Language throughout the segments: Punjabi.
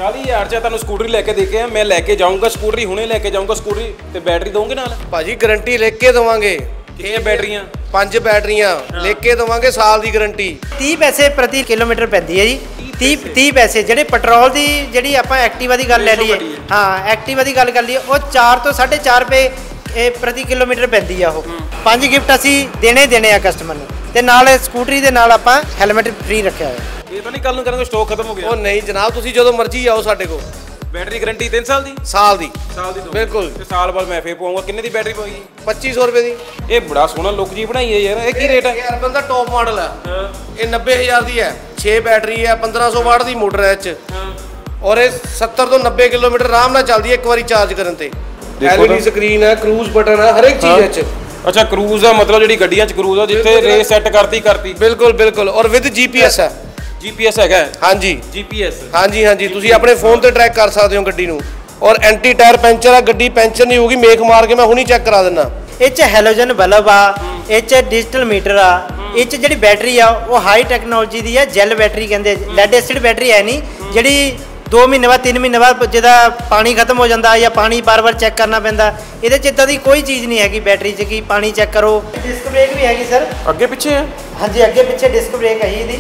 40,000 ਚ ਤੁਹਾਨੂੰ ਸਕੂਟਰੀ ਲੈ ਕੇ ਦੇ ਕੇ ਮੈਂ ਲੈ ਕੇ ਜਾਊਂਗਾ ਸਕੂਟਰੀ, ਹੁਣੇ ਲੈ ਕੇ ਜਾਊਂਗਾ ਸਕੂਟਰੀ ਤੇ ਬੈਟਰੀ ਦੋਗੇ ਨਾਲ? ਭਾਜੀ ਗਾਰੰਟੀ ਲਿਖ ਕੇ ਦਵਾਂਗੇ। ਕਿੰਨੀਆਂ ਬੈਟਰੀਆਂ? 5 ਬੈਟਰੀਆਂ ਲਿਖ ਕੇ ਦਵਾਂਗੇ, ਸਾਲ ਦੀ ਗਾਰੰਟੀ। 30 ਪੈਸੇ ਪ੍ਰਤੀ ਕਿਲੋਮੀਟਰ ਪੈਂਦੀ ਹੈ ਜੀ। 30 ਪੈਸੇ ਜਿਹੜੇ ਪੈਟਰੋਲ ਦੀ, ਜਿਹੜੀ ਆਪਾਂ ਐਕਟਿਵਾ ਦੀ ਗੱਲ ਲੈ ਲਈਏ, ਹਾਂ ਐਕਟਿਵਾ ਦੀ ਗੱਲ ਕਰ ਲਈਏ, ਉਹ 4 ਤੋਂ 4.5 ਰੁਪਏ ਪ੍ਰਤੀ ਕਿਲੋਮੀਟਰ ਪੈਂਦੀ ਆ। ਉਹ 5 ਗਿਫਟ ਅਸੀਂ ਦੇਣੇ ਆ ਕਸਟਮਰ ਨੂੰ, ਤੇ ਨਾਲ ਸਕੂਟਰੀ ਦੇ ਨਾਲ ਆਪਾਂ ਹੈਲਮਟ ਫ੍ਰੀ ਰੱਖਿਆ ਹੋਇਆ। ਇਹ ਤਾਂ ਨਹੀਂ ਕੱਲ ਨੂੰ ਕਰਾਂਗੇ ਸਟਾਕ ਖਤਮ ਹੋ ਗਿਆ? ਉਹ ਨਹੀਂ ਜਨਾਬ, ਤੁਸੀਂ ਜਦੋਂ ਮਰਜ਼ੀ ਆਓ ਸਾਡੇ ਕੋਲ। ਬੈਟਰੀ ਗਾਰੰਟੀ 3 ਸਾਲ ਦੀ? ਸਾਲ ਦੀ ਬਿਲਕੁਲ। ਤੇ ਸਾਲ ਬਾਅਦ ਮੈਂ ਫੇਰ ਪਾਉਂਗਾ। ਕਿੰਨੇ ਦੀ ਬੈਟਰੀ ਪਾਉਗੀ? 2500 ਰੁਪਏ ਦੀ। ਇਹ ਬੜਾ ਸੋਹਣਾ ਲੁੱਕ ਜੀ ਬਣਾਈ ਹੈ ਯਾਰ। ਇਹ ਕੀ ਰੇਟ ਹੈ? ਇਹ ਅਰਬਨ ਦਾ ਟੌਪ ਮਾਡਲ ਹੈ। ਇਹ 90000 ਦੀ ਹੈ। 6 ਬੈਟਰੀ ਹੈ, 1500 ਵਾਟ ਦੀ ਮੋਟਰ ਹੈ ਇਹ 'ਚ, ਔਰ ਇਹ 70 ਤੋਂ 90 ਕਿਲੋਮੀਟਰ ਆਰਾਮ ਨਾਲ ਚੱਲਦੀ ਹੈ ਇੱਕ ਵਾਰੀ ਚਾਰਜ ਕਰਨ ਤੇ। LED ਸਕਰੀਨ ਹੈ, ਕਰੂਜ਼ ਬਟਨ ਹੈ, ਹਰ ਇੱਕ ਚੀਜ਼ ਇਹ 'ਚ। ਅੱਛਾ, ਕਰੂਜ਼ ਦਾ ਮਤਲਬ ਜਿਹੜੀ ਗੱਡੀਆਂ 'ਚ ਕਰੂਜ਼ ਆ, ਜਿੱਥੇ ਰੇਸ ਸੈੱਟ ਕਰਤੀ। ਬਿਲਕੁਲ ਔਰ ਵਿਦ GPS ਹੈ। GPS ਹੈਗਾ? ਹਾਂਜੀ GPS। ਹਾਂਜੀ ਤੁਸੀਂ ਆਪਣੇ ਫੋਨ ਤੇ ਟਰੈਕ ਕਰ ਸਕਦੇ ਹੋ ਗੱਡੀ ਨੂੰ। ਔਰ ਐਂਟੀ ਟਾਇਰ ਪੈਂਚਰ ਆ, ਗੱਡੀ ਪੈਂਚਰ ਨਹੀਂ ਹੋਊਗੀ। ਮੇਕ ਮਾਰ ਕੇ ਮੈਂ ਹੁਣੀ ਚੈੱਕ ਕਰਾ ਦਿੰਦਾ। ਇਹ 'ਚ ਹੈਲੋਜਨ ਬਲਬ ਆ, ਇਹ 'ਚ ਡਿਜੀਟਲ ਮੀਟਰ ਆ, ਇਹ 'ਚ ਜਿਹੜੀ ਬੈਟਰੀ ਆ ਉਹ ਹਾਈ ਟੈਕਨੋਲੋਜੀ ਦੀ ਆ। ਜੈਲ ਬੈਟਰੀ ਕਹਿੰਦੇ, ਲੈਡ ਐਸਿਡ ਬੈਟਰੀ ਹੈ ਨਹੀਂ, ਜਿਹੜੀ 2 ਮਹੀਨੇ ਬਾਅਦ 3 ਮਹੀਨੇ ਬਾਅਦ ਜਿਹਦਾ ਪਾਣੀ ਖਤਮ ਹੋ ਜਾਂਦਾ ਜਾਂ ਪਾਣੀ ਬਾਰ-ਬਾਰ ਚੈੱਕ ਕਰਨਾ ਪੈਂਦਾ, ਇਹਦੇ 'ਚ ਇੱਦਾਂ ਦੀ ਕੋਈ ਚੀਜ਼ ਨਹੀਂ ਹੈਗੀ ਬੈਟਰੀ 'ਚ ਕਿ ਪਾਣੀ ਚੈੱਕ ਕਰੋ। ਡਿਸਕ ਬ੍ਰੇਕ ਵੀ ਹੈਗੀ ਸਰ, ਅੱਗੇ ਪਿੱਛੇ ਹੈ? ਹਾਂਜੀ ਅੱਗੇ ਪਿੱਛੇ ਡਿਸਕ ਬ੍ਰੇਕ ਹੈ ਇਹਦੀ।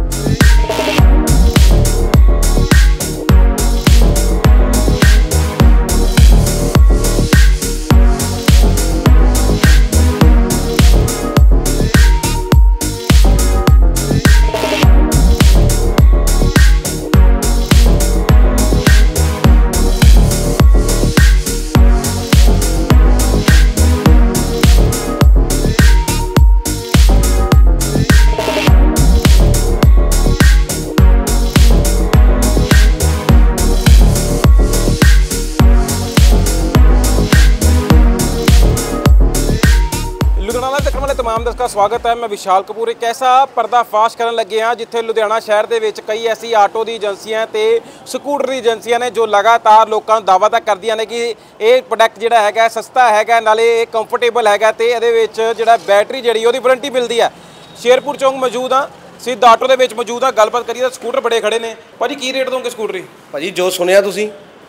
तमाम दर्शकों का स्वागत है। मैं विशाल कपूर। एक ऐसा पर्दाफाश करने लगे हैं जिथे लुधियाना शहर के कई ऐसी आटो की एजेंसियां ते स्कूटर की एजेंसियां ने जो लगातार लोगों को दावा तक करदियां ने कि ये प्रोडक्ट जिहड़ा है सस्ता है, नाले कंफर्टेबल है, तो ये बैटरी जी वारंटी मिलती है। शेरपुर चौंक मौजूद हाँ, सिद्ध आटो के मौजूद हाँ। गलबात करिए। स्कूटर बड़े खड़े ने। भाजी की रेट दोगे स्कूटरी? भाजी जो सुनिया तुसीं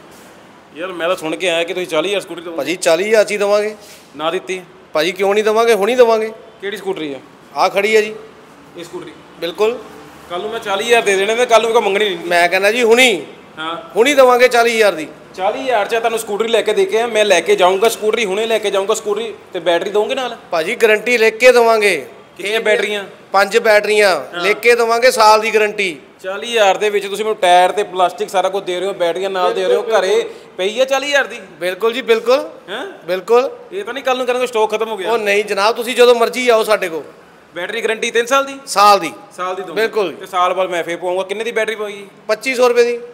यार, मैं तो सुन के आया कि 40,000 स्कूटरी दो। भाजी 40,000 ही देवांगे। ना दी भाजी क्यों नहीं देवांगे, हुणी देवांगे। ਕਿਹੜੀ ਸਕੂਟਰੀ ਹੈ? ਆ ਖੜੀ ਹੈ ਜੀ ਇਹ ਸਕੂਟਰੀ। ਬਿਲਕੁਲ। ਕੱਲ ਨੂੰ ਮੈਂ 40,000 ਦੇ ਦੇਣੇ ਤੇ ਕੱਲ ਨੂੰ ਕੋਈ ਮੰਗਣੀ ਨਹੀਂ। ਮੈਂ ਕਹਿੰਦਾ ਜੀ ਹੁਣੀ ਹੁਣੀ ਦੇਵਾਂਗੇ 40,000 ਦੀ। 40,000 ਚ ਤੁਹਾਨੂੰ ਸਕੂਟਰੀ ਲੈ ਕੇ ਦੇ ਕੇ ਮੈਂ ਲੈ ਕੇ ਜਾਊਂਗਾ ਸਕੂਟਰੀ, ਹੁਣੇ ਲੈ ਕੇ ਜਾਊਂਗਾ ਸਕੂਟਰੀ ਤੇ ਬੈਟਰੀ ਦੋਗੇ ਨਾਲ? ਭਾਜੀ ਗਾਰੰਟੀ ਲਿਖ ਕੇ ਦਵਾਂਗੇ। ਕਿੰਨੀਆਂ ਬੈਟਰੀਆਂ? 5 ਬੈਟਰੀਆਂ ਲਿਖ ਕੇ ਦਵਾਂਗੇ, ਸਾਲ ਦੀ ਗਾਰੰਟੀ। 40,000 ਦੇ ਵਿੱਚ ਤੁਸੀਂ ਮੈਨੂੰ ਟਾਇਰ ਤੇ ਪਲਾਸਟਿਕ ਸਾਰਾ ਕੁਝ ਦੇ ਰਹੇ ਹੋ, ਬੈਟਰੀਆਂ ਨਾਲ ਦੇ ਰਹੇ ਹੋ, ਘਰੇ ਪਈ ਹੈ 40,000 ਦੀ? ਬਿਲਕੁਲ ਜੀ ਬਿਲਕੁਲ। ਬਿਲਕੁਲ। ਇਹ ਤਾਂ ਨਹੀਂ ਕੱਲ ਨੂੰ ਕਰਾਂਗੇ ਸਟਾਕ ਖਤਮ ਹੋ ਗਿਆ? ਉਹ ਨਹੀਂ ਜਨਾਬ, ਤੁਸੀਂ ਜਦੋਂ ਮਰਜ਼ੀ ਆਓ ਸਾਡੇ ਕੋਲ। ਬੈਟਰੀ ਗਾਰੰਟੀ 3 ਸਾਲ ਦੀ? ਸਾਲ ਦੀ ਦੋ। ਬਿਲਕੁਲ। ਤੇ ਸਾਲ ਬਾਅਦ ਮੈਂ ਫੇਰ ਪਾਉਂਗਾ। ਕਿੰਨੇ ਦੀ ਬੈਟਰੀ ਪਾਉਗੀ? 2500 ਰੁਪਏ ਦੀ।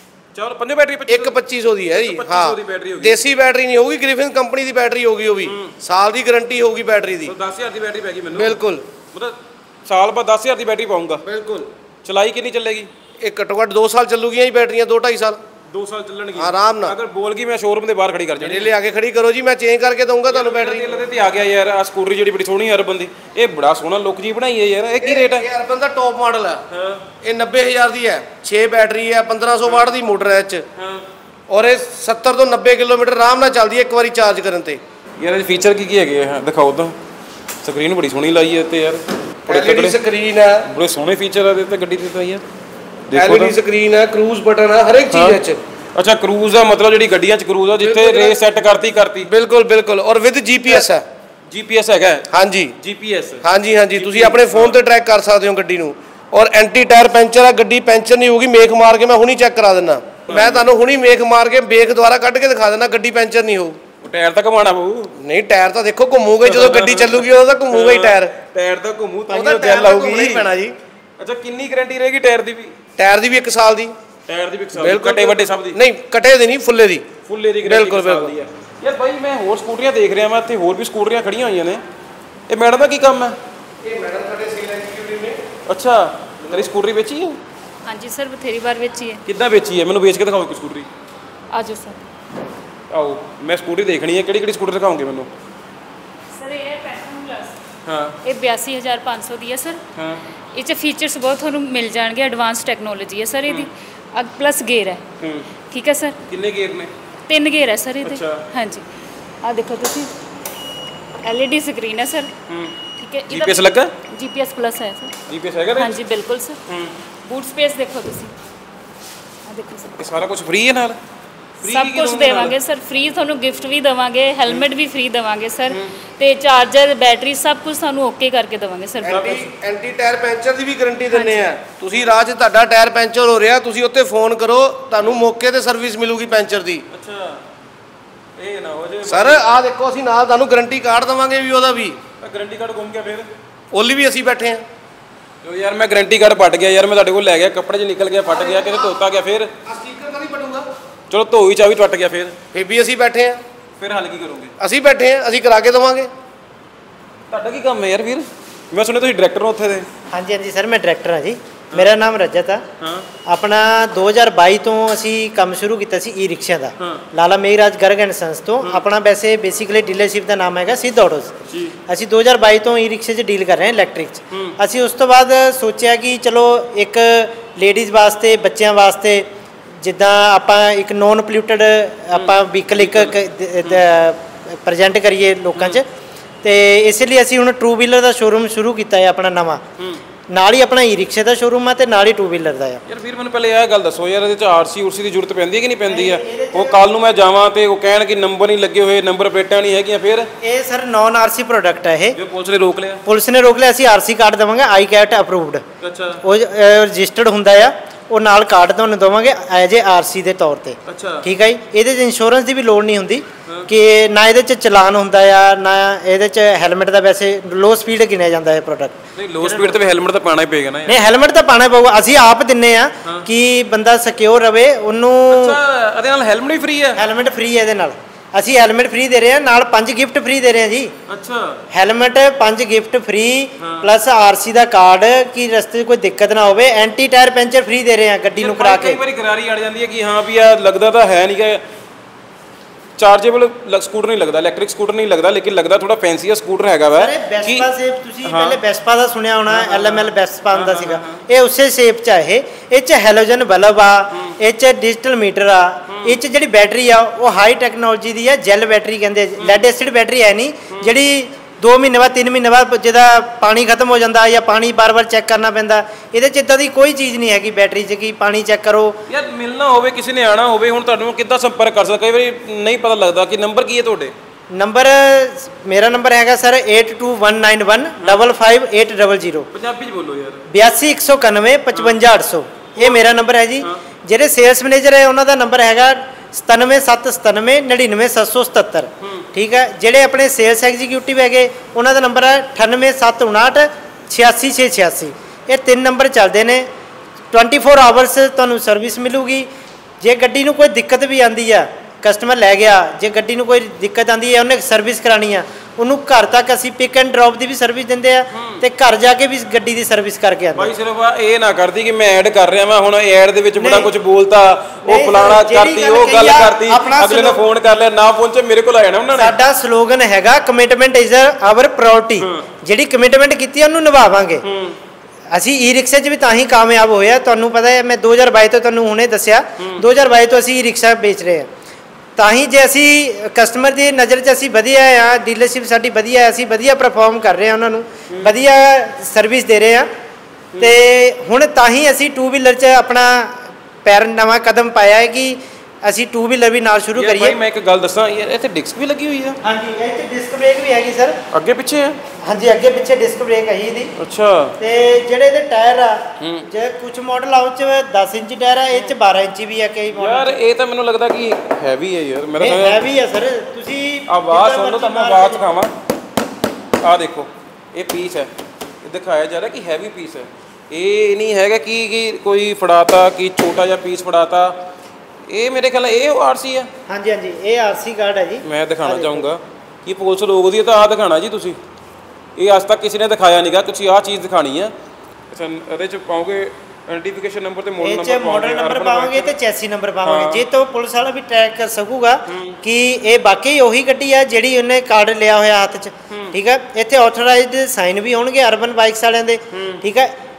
ਚਲ 5 ਬੈਟਰੀ? ਇੱਕ 2500 ਦੀ ਹੈ ਜੀ। ਹਾਂ, ਦੇਸੀ ਬੈਟਰੀ ਨਹੀਂ ਹੋਊਗੀ, ਗ੍ਰਿਫਿਨ ਕੰਪਨੀ ਦੀ ਬੈਟਰੀ ਹੋਊਗੀ। ਉਹ ਵੀ ਸਾਲ ਦੀ ਗਾਰੰਟੀ ਹੋਊਗੀ ਬੈਟਰੀ ਦੀ। 10,000 ਦੀ ਬੈਟਰੀ ਪੈ ਗਈ ਮੈਨੂੰ? ਬਿਲਕੁਲ। ਮਤਲਬ ਸਾਲ ਬਾਅਦ 10,000 ਦੀ ਬੈਟਰੀ ਪਾਉਂਗਾ? ਬਿਲਕੁਲ। ਚਲਾਈ ਕਿੰਨੀ ਚੱਲੇਗੀ? ਇਹ ਘੱਟੋ ਘੱਟ 2 ਸਾਲ ਚੱਲੂਗੀਆਂ ਜੀ ਬੈਟਰੀਆਂ, 2-2.5 ਸਾਲ। 2 ਸਾਲ ਚੱਲਣਗੀਆਂ ਆਰਾਮ ਨਾਲ। ਅਗਰ ਬੋਲ ਗਈ ਮੈਂ ਸ਼ੋਰੂਮ ਦੇ ਬਾਹਰ ਖੜੀ ਕਰ ਜਾਣੀ। ਲੈ ਕੇ ਖੜੀ ਕਰੋ ਜੀ, ਮੈਂ ਚੇਂਜ ਕਰਕੇ ਦਊਂਗਾ ਤੁਹਾਨੂੰ ਬੈਟਰੀ। ਤੇ ਆ ਗਿਆ ਯਾਰ ਆ ਸਕੂਟਰੀ ਜਿਹੜੀ ਬੜੀ ਸੋਹਣੀ ਅਰਬਨ ਦੀ। ਇਹ ਬੜਾ ਸੋਹਣਾ ਲੁੱਕ ਜੀ ਬਣਾਈ ਹੈ ਯਾਰ। ਇਹ ਕੀ ਰੇਟ ਹੈ? ਇਹ ਅਰਬਨ ਦਾ ਟੌਪ ਮਾਡਲ ਹੈ। ਇਹ 90000 ਦੀ ਹੈ। 6 ਬੈਟਰੀ ਹੈ, 1500 ਵਾਟ ਦੀ ਮੋਟਰ ਹੈ ਇਹ 'ਚ, ਔਰ ਇਹ 70 ਤੋਂ 90 ਕਿਲੋਮੀਟਰ ਆਰਾਮ ਨਾਲ ਚੱਲਦੀ ਹੈ ਇੱਕ ਵਾਰੀ ਚਾਰਜ ਕਰਨ ਤੇ। ਯਾਰ ਇਹ ਫੀਚਰ ਕੀ ਹੈਗੇ ਆ? ਦਿਖਾਓ ਤਾਂ। ਸਕਰੀਨ ਬੜੀ ਸੋਹਣੀ ਲਾਈ ਹੈ ਤੇ ਯਾਰ LED ਸਕਰੀਨ ਹੈ, ਬੜੇ ਸੋਹਣੇ ਫੀਚਰ ਆ ਤੇ ਗੱਡੀ ਤੇ ਯਾਰ। LED ਸਕਰੀਨ ਹੈ, ਕਰੂਜ਼ ਬਟਨ ਹੈ, ਹਰ ਇੱਕ ਚੀਜ਼ ਇਹ 'ਚ। ਅੱਛਾ, ਕਰੂਜ਼ ਦਾ ਮਤਲਬ ਜਿਹੜੀ ਗੱਡੀਆਂ 'ਚ ਕਰੂਜ਼ ਆ, ਜਿੱਥੇ ਰੇਸ ਸੈੱਟ ਕਰਤੀ। ਬਿਲਕੁਲ ਔਰ ਵਿਦ GPS ਹੈ। GPS ਹੈਗਾ? ਹਾਂਜੀ GPS। ਹਾਂਜੀ ਤੁਸੀਂ ਆਪਣੇ ਫੋਨ ਤੇ ਟਰੈਕ ਕਰ ਸਕਦੇ ਹੋ ਗੱਡੀ ਨੂੰ। ਔਰ ਐਂਟੀ ਟਾਇਰ ਪੈਂਚਰ ਆ, ਗੱਡੀ ਪੈਂਚਰ ਨਹੀਂ ਹੋਊਗੀ। ਮੇਕ ਮਾਰ ਕੇ ਮੈਂ ਹੁਣੀ ਚੈੱਕ ਕਰਾ ਦਿੰਦਾ। ਮੈਂ ਤੁਹਾਨੂੰ ਹੁਣੀ ਮੇਕ ਮਾਰ ਕੇ ਬੇਕ ਦੁਆਰਾ ਕੱਢ ਕੇ ਦਿਖਾ ਦਿੰਦਾ, ਗੱਡੀ ਪੈਂਚਰ ਨਹੀਂ ਹੋਊ। ਟਾਇਰ ਤਾਂ ਘੁਮਾਣਾ ਪਊ? ਨਹੀਂ, ਟਾਇਰ ਤਾਂ ਦੇਖੋ ਘੁੰਮੂਗਾ ਜਦੋਂ ਗੱਡੀ ਚੱਲੂਗੀ, ਉਦੋਂ ਤਾਂ ਘੁੰਮੂਗਾ ਹੀ ਟਾਇਰ। ਟਾਇਰ ਤਾਂ ਘੁੰਮੂ ਤਾਂ ਹੀ ਜੈਲ ਆਊਗੀ ਪੈਣਾ ਜੀ। ਅੱਛਾ, ਕਿੰਨੀ ਗਾਰੰਟੀ ਰਹੇਗੀ ਟਾਇਰ ਦੀ ਵੀ? ਟਾਇਰ ਦੀ ਵੀ 1 ਸਾਲ ਦੀ। ਟਾਇਰ ਦੀ ਵੀ 1 ਸਾਲ ਦੀ? ਕਟੇ ਵੱਡੇ ਸਭ ਦੀ? ਨਹੀਂ, ਕਟੇ ਦੀ ਨਹੀਂ, ਫੁੱਲੇ ਦੀ। ਫੁੱਲੇ ਦੀ ਗਾਰੰਟੀ 1 ਸਾਲ ਦੀ ਹੈ। ਯਾਰ ਬਾਈ, ਮੈਂ ਹੋਰ ਸਕੂਟਰੀਆਂ ਦੇਖ ਰਿਹਾ, ਮੈਂ ਇੱਥੇ ਹੋਰ ਵੀ ਸਕੂਟਰੀਆਂ ਖੜੀਆਂ ਹੋਈਆਂ ਨੇ। ਇਹ ਮੈਡਮ ਦਾ ਕੀ ਕੰਮ ਹੈ? ਇਹ ਮੈਡਮ ਸਾਡੇ ਸੇਲ ਐਗਜ਼ੀਕਿਊਟਿਵ ਨੇ। ਅੱਛਾ, ਤੇਰੀ ਸਕੂਟਰੀ ਵੇਚੀ ਹੈ? ਹਾਂਜੀ ਸਰ, ਬਥੇਰੀ ਵਾਰ ਵੇਚੀ ਹੈ। ਕਿੱਦਾਂ ਵੇਚੀ ਹੈ? ਮੈਨੂੰ ਵੇਚ ਕੇ ਦਿਖਾਓ ਇੱਕ ਸਕੂਟਰੀ। ਆਜੋ ਸਰ। ਆਓ, ਮੈਂ ਸਕੂਟਰੀ ਦੇਖਣੀ ਹੈ। ਕਿਹੜੀ ਸਕੂਟਰ ਦਿਖਾਓਗੇ ਮੈਨੂੰ? ਸਰ ਇਹ ਪੈਟਰਨ ਪਲੱਸ। ਹਾਂ, ਇਹ 82,500 ਦੀ ਹੈ ਸਰ। ਹਾਂ, ਇਹ 'ਚ ਫੀਚਰਸ ਬਹੁਤ ਤੁਹਾਨੂੰ ਮਿਲ ਜਾਣਗੇ। ਐਡਵਾਂਸ ਟੈਕਨੋਲੋਜੀ ਹੈ ਸਰ ਇਹਦੀ। प्लस गेयर है। ठीक है सर। कितने गेयर ने? 3 गेयर है सर ये। अच्छा। हाँ जी आ देखो तुसी LED स्क्रीन है सर। ठीक है। GPS लगा? GPS प्लस है सर। GPS हैगा? हाँ जी बिल्कुल सर। बूट स्पेस देखो तुसी आ देखो सर। ये सारा कुछ फ्री है नाल? सब कुछ देवांगे सर फ्री, ਤੁਹਾਨੂੰ ਗਿਫਟ ਵੀ ਦੇਵਾਂਗੇ, ਹੈਲਮਟ ਵੀ ਫ੍ਰੀ ਦੇਵਾਂਗੇ ਸਰ, ਤੇ ਚਾਰਜਰ ਬੈਟਰੀ ਸਭ ਕੁਝ ਤੁਹਾਨੂੰ ਓਕੇ ਕਰਕੇ ਦੇਵਾਂਗੇ ਸਰ। ਐਂਟੀ ਟਾਇਰ ਪੈਂਚਰ ਦੀ ਵੀ ਗਾਰੰਟੀ ਦਿੰਨੇ ਆ। ਤੁਸੀਂ ਰਾਹ 'ਚ ਤੁਹਾਡਾ ਟਾਇਰ ਪੈਂਚਰ ਹੋ ਰਿਹਾ, ਤੁਸੀਂ ਉੱਤੇ ਫੋਨ ਕਰੋ, ਤੁਹਾਨੂੰ ਮੌਕੇ ਤੇ ਸਰਵਿਸ ਮਿਲੂਗੀ ਪੈਂਚਰ ਦੀ। ਅੱਛਾ ਇਹ ਨਾ ਹੋ ਜੇ ਸਰ ਆਹ ਦੇਖੋ ਅਸੀਂ ਨਾਲ ਤੁਹਾਨੂੰ ਗਾਰੰਟੀ ਕਾਰਡ ਦੇਵਾਂਗੇ ਵੀ ਉਹਦਾ ਵੀ। ਗਾਰੰਟੀ ਕਾਰਡ ਗੁੰਮ ਗਿਆ ਫਿਰ? ਉਹਲੀ ਵੀ ਅਸੀਂ ਬੈਠੇ ਆ। ਜੋ ਯਾਰ ਮੈਂ ਗਾਰੰਟੀ ਕਾਰਡ ਪਟ ਗਿਆ ਯਾਰ, ਮੈਂ ਤੁਹਾਡੇ ਕੋਲ ਲੈ ਗਿਆ, ਕੱਪੜੇ 'ਚ ਨਿਕਲ ਗਿਆ, ਫਟ ਗਿਆ, ਕਿਤੇ ਧੋਤਾ ਗਿਆ ਫਿਰ? ਸਟicker ਤਾਂ ਨਹੀਂ ਪਟੂਗਾ। ਚਲੋ ਧੋਈ ਚਾ ਵੀ ਟੁੱਟ ਗਿਆ ਫਿਰ ਵੀ ਅਸੀਂ ਬੈਠੇ ਆ। ਫਿਰ ਹੱਲ ਕੀ ਕਰੋਗੇ? ਅਸੀਂ ਬੈਠੇ ਆ, ਅਸੀਂ ਕਰਾ ਕੇ ਦੇਵਾਂਗੇ। ਤੁਹਾਡਾ ਕੀ ਕੰਮ ਹੈ ਯਾਰ ਵੀਰ? ਮੈਂ ਸੁਣਿਆ ਤੁਸੀਂ ਡਾਇਰੈਕਟਰ ਹੋ ਉੱਥੇ ਦੇ। ਹਾਂਜੀ ਹਾਂਜੀ ਸਰ ਮੈਂ ਡਾਇਰੈਕਟਰ ਹਾਂ ਜੀ। ਮੇਰਾ ਨਾਮ ਰਜਤ ਆ। ਹਾਂ ਆਪਣਾ 2022 ਤੋਂ ਅਸੀਂ ਕੰਮ ਸ਼ੁਰੂ ਕੀਤਾ ਸੀ ਈ ਰਿਕਸ਼ਾ ਦਾ, ਲਾਲਾ ਮੇਹਰਾਜ ਗਰਗ ਐਂਡ ਸੰਸ ਤੋਂ। ਆਪਣਾ ਵੈਸੇ ਬੇਸਿਕਲੀ ਡੀਲਰਸ਼ਿਪ ਦਾ ਨਾਮ ਹੈਗਾ ਸਿੱਧ ਆਟੋਸ। ਅਸੀਂ 2022 ਤੋਂ ਈ ਰਿਕਸ਼ੇ 'ਚ ਡੀਲ ਕਰ ਰਹੇ ਹਾਂ ਇਲੈਕਟ੍ਰਿਕ 'ਚ। ਅਸੀਂ ਉਸ ਤੋਂ ਬਾਅਦ ਸੋਚਿਆ ਕਿ ਚਲੋ ਇੱਕ ਲੇਡੀਜ਼ ਵਾਸਤੇ, ਬੱਚਿਆਂ ਵਾਸਤੇ, ਜਿੱਦਾਂ ਆਪਾਂ ਇੱਕ ਨੋਨ ਪੋਲਿਊਟਡ ਆਪਾਂ ਵਹੀਕਲ ਇੱਕ ਪ੍ਰੈਜੈਂਟ ਕਰੀਏ ਲੋਕਾਂ 'ਚ, ਤੇ ਇਸ ਲਈ ਅਸੀਂ ਹੁਣ ਟੂ ਵੀਲਰ ਦਾ ਸ਼ੋਰੂਮ ਸ਼ੁਰੂ ਕੀਤਾ ਹੈ ਆਪਣਾ ਨਵਾਂ। ਨਾਲ ਹੀ ਆਪਣਾ ਈ ਰਿਕਸ਼ੇ ਦਾ ਸ਼ੋਰੂਮ ਆ ਤੇ ਨਾਲ ਹੀ ਟੂ ਵੀਲਰ ਦਾ ਆ। ਯਾਰ ਵੀਰ ਮੈਨੂੰ ਪਹਿਲੇ ਇਹ ਗੱਲ ਦੱਸੋ ਯਾਰ, ਇਹਦੇ 'ਚ RC ਦੀ ਜ਼ਰੂਰਤ ਪੈਂਦੀ ਹੈ ਕਿ ਨਹੀਂ ਪੈਂਦੀ ਆ? ਉਹ ਕੱਲ ਨੂੰ ਮੈਂ ਜਾਵਾਂ ਤੇ ਉਹ ਕਹਿਣ ਕਿ ਨੰਬਰ ਨਹੀਂ ਲੱਗੇ ਹੋਏ, ਨੰਬਰ ਪਲੇਟਾਂ ਨਹੀਂ ਹੈਗੀਆਂ, ਫਿਰ? ਇਹ ਸਰ ਨੌਨ RC ਪ੍ਰੋਡਕਟ ਹੈ ਇਹ। ਜੋ ਪੁਲਿਸ ਨੇ ਰੋਕ ਲਿਆ? ਪੁਲਿਸ ਨੇ ਰੋਕ ਲਿਆ, ਅਸੀਂ RC ਕਾਰਡ ਦੇਵਾਂਗੇ ICAT ਅਪਰੂਵਡ। ਅੱਛਾ। ਉਹ ਰਜਿਸਟਰਡ ਹੁੰਦਾ ਆ, ਉਹ ਨਾਲ ਕਾਰਡ ਤੁਹਾਨੂੰ ਦੇਵਾਂਗੇ ਐਜ ਏ RC ਦੇ ਤੌਰ ਤੇ। ਅੱਛਾ ਠੀਕ ਹੈ ਜੀ। ਇਹਦੇ 'ਚ ਇੰਸ਼ੋਰੈਂਸ ਦੀ ਵੀ ਲੋੜ ਨਹੀਂ ਹੁੰਦੀ ਕਿ ਨਾ ਇਹਦੇ 'ਚ ਚਲਾਨ ਹੁੰਦਾ ਆ, ਨਾ ਇਹਦੇ 'ਚ ਹੈਲਮਟ ਦਾ ਵੈਸੇ ਲੋ ਸਪੀਡ ਗਿਣਿਆ ਜਾਂਦਾ ਹੈ ਪ੍ਰੋਡਕਟ। ਨਹੀਂ ਲੋ ਸਪੀਡ ਤੇ ਵੀ ਹੈਲਮਟ ਤਾਂ ਪਾਣਾ ਹੀ ਪਏਗਾ ਨਾ? ਨਹੀਂ ਹੈਲਮਟ ਤਾਂ ਪਾਣਾ ਪਊਗਾ, ਅਸੀਂ ਆਪ ਦਿੰਨੇ ਆ ਕਿ ਬੰਦਾ ਸਿਕਿਉਰ ਰਵੇ ਉਹਨੂੰ। ਅੱਛਾ ਇਹਦੇ ਨਾਲ ਹੈਲਮਟ ਵੀ ਫ੍ਰੀ ਹੈ? ਹੈਲਮਟ ਫ੍ਰੀ ਹੈ ਇਹਦੇ ਨਾਲ। ਅਸੀਂ ਹੈਲਮਟ ਫ੍ਰੀ ਦੇ ਰਹੇ ਹਾਂ, ਨਾਲ 5 ਗਿਫਟ ਫ੍ਰੀ ਦੇ ਰਹੇ ਹਾਂ ਜੀ। ਅੱਛਾ helmet 5 gift free plus RC ਦਾ ਕਾਰਡ ਕਿ ਰਸਤੇ 'ਚ ਕੋਈ ਦਿੱਕਤ ਨਾ ਹੋਵੇ। ਐਂਟੀ ਟਾਇਰ ਪੈਂਚਰ ਫ੍ਰੀ ਦੇ ਰਹੇ ਹਾਂ ਗੱਡੀ ਨੂੰ ਕਰਾ ਕੇ। ਕਈ ਵਾਰੀ ਗਰਾਰੀ ਅੜ ਜਾਂਦੀ ਹੈ ਕਿ ਹਾਂ ਵੀ ਆ ਲੱਗਦਾ ਤਾਂ ਹੈ ਨਹੀਂ ਕਿ ਚਾਰਜੇਬਲ ਸਕੂਟਰ ਨਹੀਂ ਲੱਗਦਾ, ਇਲੈਕਟ੍ਰਿਕ ਸਕੂਟਰ ਨਹੀਂ ਲੱਗਦਾ, ਲੇਕਿਨ ਲੱਗਦਾ ਥੋੜਾ ਫੈਂਸੀ ਸਕੂਟਰ ਹੈਗਾ ਵਾ। ਵੈਸਪਾ ਸ਼ੇਪ ਤੁਸੀਂ ਪਹਿਲੇ ਵੈਸਪਾ ਦਾ ਸੁਣਿਆ ਹੋਣਾ, LML ਵੈਸਪਾ ਹੁੰਦਾ ਸੀਗਾ, ਇਹ ਉਸੇ ਸ਼ੇਪ 'ਚ ਆ। ਇਹ 'ਚ ਹੈਲੋਜਨ ਬਲਬ ਆ, ਇਹ 'ਚ ਡਿਜੀਟਲ ਮੀਟਰ ਆ, ਇਹ 'ਚ ਜਿਹੜੀ ਬੈਟਰੀ ਆ ਉਹ ਹਾਈ ਟੈਕਨੋਲੋਜੀ ਦੀ ਆ, ਜੈਲ ਬੈਟਰੀ ਕਹਿੰਦੇ। ਲੈਡ ਐਸਿਡ ਬੈਟਰੀ ਹੈ ਨਹੀਂ ਜਿਹੜੀ 2 ਮਹੀਨੇ ਬਾਅਦ 3 ਮਹੀਨੇ ਬਾਅਦ ਜਿਹਦਾ ਪਾਣੀ ਖਤਮ ਹੋ ਜਾਂਦਾ ਜਾਂ ਪਾਣੀ ਬਾਰ-ਬਾਰ ਚੈੱਕ ਕਰਨਾ ਪੈਂਦਾ। ਇਹਦੇ 'ਚ ਇੱਦਾਂ ਦੀ ਕੋਈ ਚੀਜ਼ ਨਹੀਂ ਹੈਗੀ ਬੈਟਰੀ 'ਚ ਕਿ ਪਾਣੀ ਚੈੱਕ ਕਰੋ। ਯਾਰ ਮਿਲਣਾ ਹੋਵੇ, ਕਿਸੇ ਨੇ ਆਣਾ ਹੋਵੇ, ਹੁਣ ਤੁਹਾਨੂੰ ਕਿੱਦਾਂ ਸੰਪਰਕ ਕਰ ਸਕਦਾ? ਕਈ ਵਾਰੀ ਨਹੀਂ ਪਤਾ ਲੱਗਦਾ ਕਿ ਨੰਬਰ ਕੀ ਹੈ ਤੁਹਾਡੇ? ਨੰਬਰ ਮੇਰਾ ਨੰਬਰ ਹੈਗਾ ਸਰ 8219155800। ਪੰਜਾਬੀ 'ਚ ਬੋਲੋ ਯਾਰ। 82 191 55 800 ਇਹ ਮੇਰਾ ਨੰਬਰ ਹੈ ਜੀ। ਜਿਹੜੇ ਸੇਲਸ ਮੈਨੇਜਰ ਹੈ ਉਹਨਾਂ ਦਾ ਨੰਬਰ ਹੈਗਾ 97 799 777। ਠੀਕ ਹੈ। ਜਿਹੜੇ ਆਪਣੇ ਸੇਲਸ ਐਗਜ਼ੀਕਿਊਟਿਵ ਹੈਗੇ ਉਹਨਾਂ ਦਾ ਨੰਬਰ ਹੈ 98 759 86 686। ਇਹ 3 ਨੰਬਰ ਚੱਲਦੇ ਨੇ। 24 ਆਵਰਸ ਤੁਹਾਨੂੰ ਸਰਵਿਸ ਮਿਲੂਗੀ। ਜੇ ਗੱਡੀ ਨੂੰ ਕੋਈ ਦਿੱਕਤ ਵੀ ਆਂਦੀ ਆ, ਕਸਟਮਰ ਲੈ ਗਿਆ, ਜੇ ਗੱਡੀ ਨੂੰ ਕੋਈ ਦਿੱਕਤ ਆਂਦੀ ਹੈ ਉਹਨੇ ਸਰਵਿਸ ਕਰਾਣੀ ਆ, ਉਹਨੂੰ ਘਰ ਤੱਕ ਅਸੀਂ ਪਿਕ ਐਂਡ ਡ੍ਰੌਪ ਦੀ ਵੀ ਸਰਵਿਸ ਦਿੰਦੇ ਆ ਤੇ ਘਰ ਜਾ ਕੇ ਵੀ ਗੱਡੀ ਦੀ ਸਰਵਿਸ ਕਰਕੇ ਆਉਂਦੇ। ਭਾਈ ਸਿਰਫ ਇਹ ਨਾ ਕਰਦੀ ਕਿ ਮੈਂ ਐਡ ਕਰ ਰਿਹਾ ਵਾਂ, ਹੁਣ ਐਡ ਦੇ ਵਿੱਚ ਬੜਾ ਕੁਝ ਬੋਲਤਾ, ਉਹ ਫਲਾਣਾ ਕਰਤੀ, ਉਹ ਗੱਲ ਕਰਤੀ, ਅਗਲੇ ਨੇ ਫੋਨ ਕਰ ਲਿਆ, ਨਾ ਪਹੁੰਚੇ ਮੇਰੇ ਕੋਲ ਆ ਜਾਣਾ ਉਹਨਾਂ ਨੇ। ਸਾਡਾ ਸਲੋਗਨ ਹੈਗਾ ਕਮਿਟਮੈਂਟ ਇਜ਼ ਆਵਰ ਪ੍ਰਾਇੋਰਟੀ। ਜਿਹੜੀ ਕਮਿਟਮੈਂਟ ਕੀਤੀ ਉਹਨੂੰ ਨਿਭਾਵਾਂਗੇ। ਅਸੀਂ ਈ ਰਿਕਸ਼ੇ 'ਚ ਵੀ ਤਾਂ ਹੀ ਕਾਮਯਾਬ ਹੋਏ ਆ। ਤੁਹਾਨੂੰ ਪਤਾ ਹੈ ਮੈਂ 2022 ਤੋਂ ਤੁਹਾਨੂੰ ਹੁਣੇ ਦੱਸਿਆ 2022 ਤੋਂ ਅਸੀਂ ਈ ਰਿਕਸ਼ਾ ਵੇਚ ਰਹੇ ਹਾਂ। ਤਾਂ ਹੀ ਜੇ ਅਸੀਂ ਕਸਟਮਰ ਦੀ ਨਜ਼ਰ 'ਚ ਅਸੀਂ ਵਧੀਆ ਆ, ਡੀਲਰਸ਼ਿਪ ਸਾਡੀ ਵਧੀਆ, ਅਸੀਂ ਵਧੀਆ ਪਰਫਾਰਮ ਕਰ ਰਹੇ ਹਾਂ, ਉਹਨਾਂ ਨੂੰ ਵਧੀਆ ਸਰਵਿਸ ਦੇ ਰਹੇ ਹਾਂ। ਤੇ ਹੁਣ ਤਾਂ ਹੀ ਅਸੀਂ ਟੂ ਵੀਲਰ 'ਚ ਆਪਣਾ ਪੈਰ ਨਵਾਂ ਕਦਮ ਪਾਇਆ ਹੈ ਕਿ ਅਸੀਂ ਟੂ ਵੀਲਰ ਵੀ ਨਾਲ ਸ਼ੁਰੂ ਕਰੀਏ। ਮੈਂ ਇੱਕ ਗੱਲ ਦੱਸਾਂ, ਇੱਥੇ ਡਿਸਕ ਵੀ ਲੱਗੀ ਹੋਈ ਆ? ਹਾਂਜੀ ਇਹ 'ਚ ਡਿਸਕ ਬ੍ਰੇਕ ਵੀ ਹੈਗੀ ਸਰ। ਅੱਗੇ ਪਿੱਛੇ ਹੈ? ਹਾਂਜੀ ਅੱਗੇ ਪਿੱਛੇ ਡਿਸਕ ਬ੍ਰੇਕ ਹੈ ਇਹਦੀ। ਅੱਛਾ। ਤੇ ਜਿਹੜੇ ਇਹਦੇ ਟਾਇਰ ਆ, ਜੇ ਕੁਝ ਮਾਡਲ ਆ ਉਹ 'ਚ 10 ਇੰਚੀ ਟਾਇਰ ਆ, ਇਹ 'ਚ 12 ਇੰਚੀ ਵੀ ਆ ਕਈ ਮਾਡਲ। ਯਾਰ ਇਹ ਤਾਂ ਮੈਨੂੰ ਲੱਗਦਾ ਕਿ ਹੈਵੀ ਹੈ ਯਾਰ। ਮੇਰਾ ਹੈਵੀ ਆ ਸਰ। ਤੁਸੀਂ ਆਵਾਜ਼ ਸੁਣ ਲਓ ਤਾਂ ਮੈਂ ਆਵਾਜ਼ ਦਿਖਾਵਾਂ। ਆਹ ਦੇਖੋ ਇਹ ਪੀਸ ਹੈ, ਇਹ ਦਿਖਾਇਆ ਜਾ ਰਿਹਾ ਕਿ ਹੈਵੀ ਪੀਸ ਹੈ। ਇਹ ਨਹੀਂ ਹੈਗਾ ਕਿ ਕੋਈ ਫੜਾਤਾ ਕਿ ਛੋਟਾ ਜਿਹਾ ਪੀਸ ਫੜਾਤਾ। ਇਹ ਮੇਰੇ ਖਿਆਲ ਇਹ RC ਹੈ। ਹਾਂਜੀ ਹਾਂਜੀ ਇਹ RC ਕਾਰਡ ਹੈ ਜੀ। ਮੈਂ ਦਿਖਾਣਾ ਚਾਹੂੰਗਾ ਕਿ ਪੁਲਿਸ ਰੋਕਦੀ ਹੈ ਤਾਂ ਆਹ ਦਿਖਾਣਾ ਜੀ ਤੁਸੀਂ। ਇਹ ਅੱਜ ਤੱਕ ਕਿਸੇ ਨੇ ਦਿਖਾਇਆ ਨਹੀਂਗਾ, ਤੁਸੀਂ ਆਹ ਚੀਜ਼ ਦਿਖਾਣੀ ਹੈ। ਅੱਛਾ ਇਹਦੇ 'ਚ ਪਾਓਗੇ ਆਇਡੈਂਟੀਫਿਕੇਸ਼ਨ ਨੰਬਰ ਤੇ ਮਾਡਲ ਨੰਬਰ ਪਾਵਾਂਗੇ ਤੇ ਚੈਸੀ ਨੰਬਰ ਪਾਵਾਂਗੇ, ਜੇ ਤਾਂ ਪੁਲਿਸ ਵਾਲਾ ਵੀ ਟਰੈਕ ਕਰ ਸਕੂਗਾ ਕਿ ਇਹ ਵਾਕਈ ਉਹੀ ਗੱਡੀ ਆ ਜਿਹੜੀ ਉਹਨੇ ਕਾਰਡ ਲਿਆ ਹੋਇਆ ਹੱਥ 'ਚ। ਠੀਕ ਹੈ। ਇੱਥੇ ਆਥੋਰਾਈਜ਼ਡ ਸਾਈਨ ਵੀ ਹੋਣਗੇ ਅਰਬਨ ਬਾਈਕਸ ਵਾਲਿਆਂ ਦੇ। ਠੀਕ ਹੈ।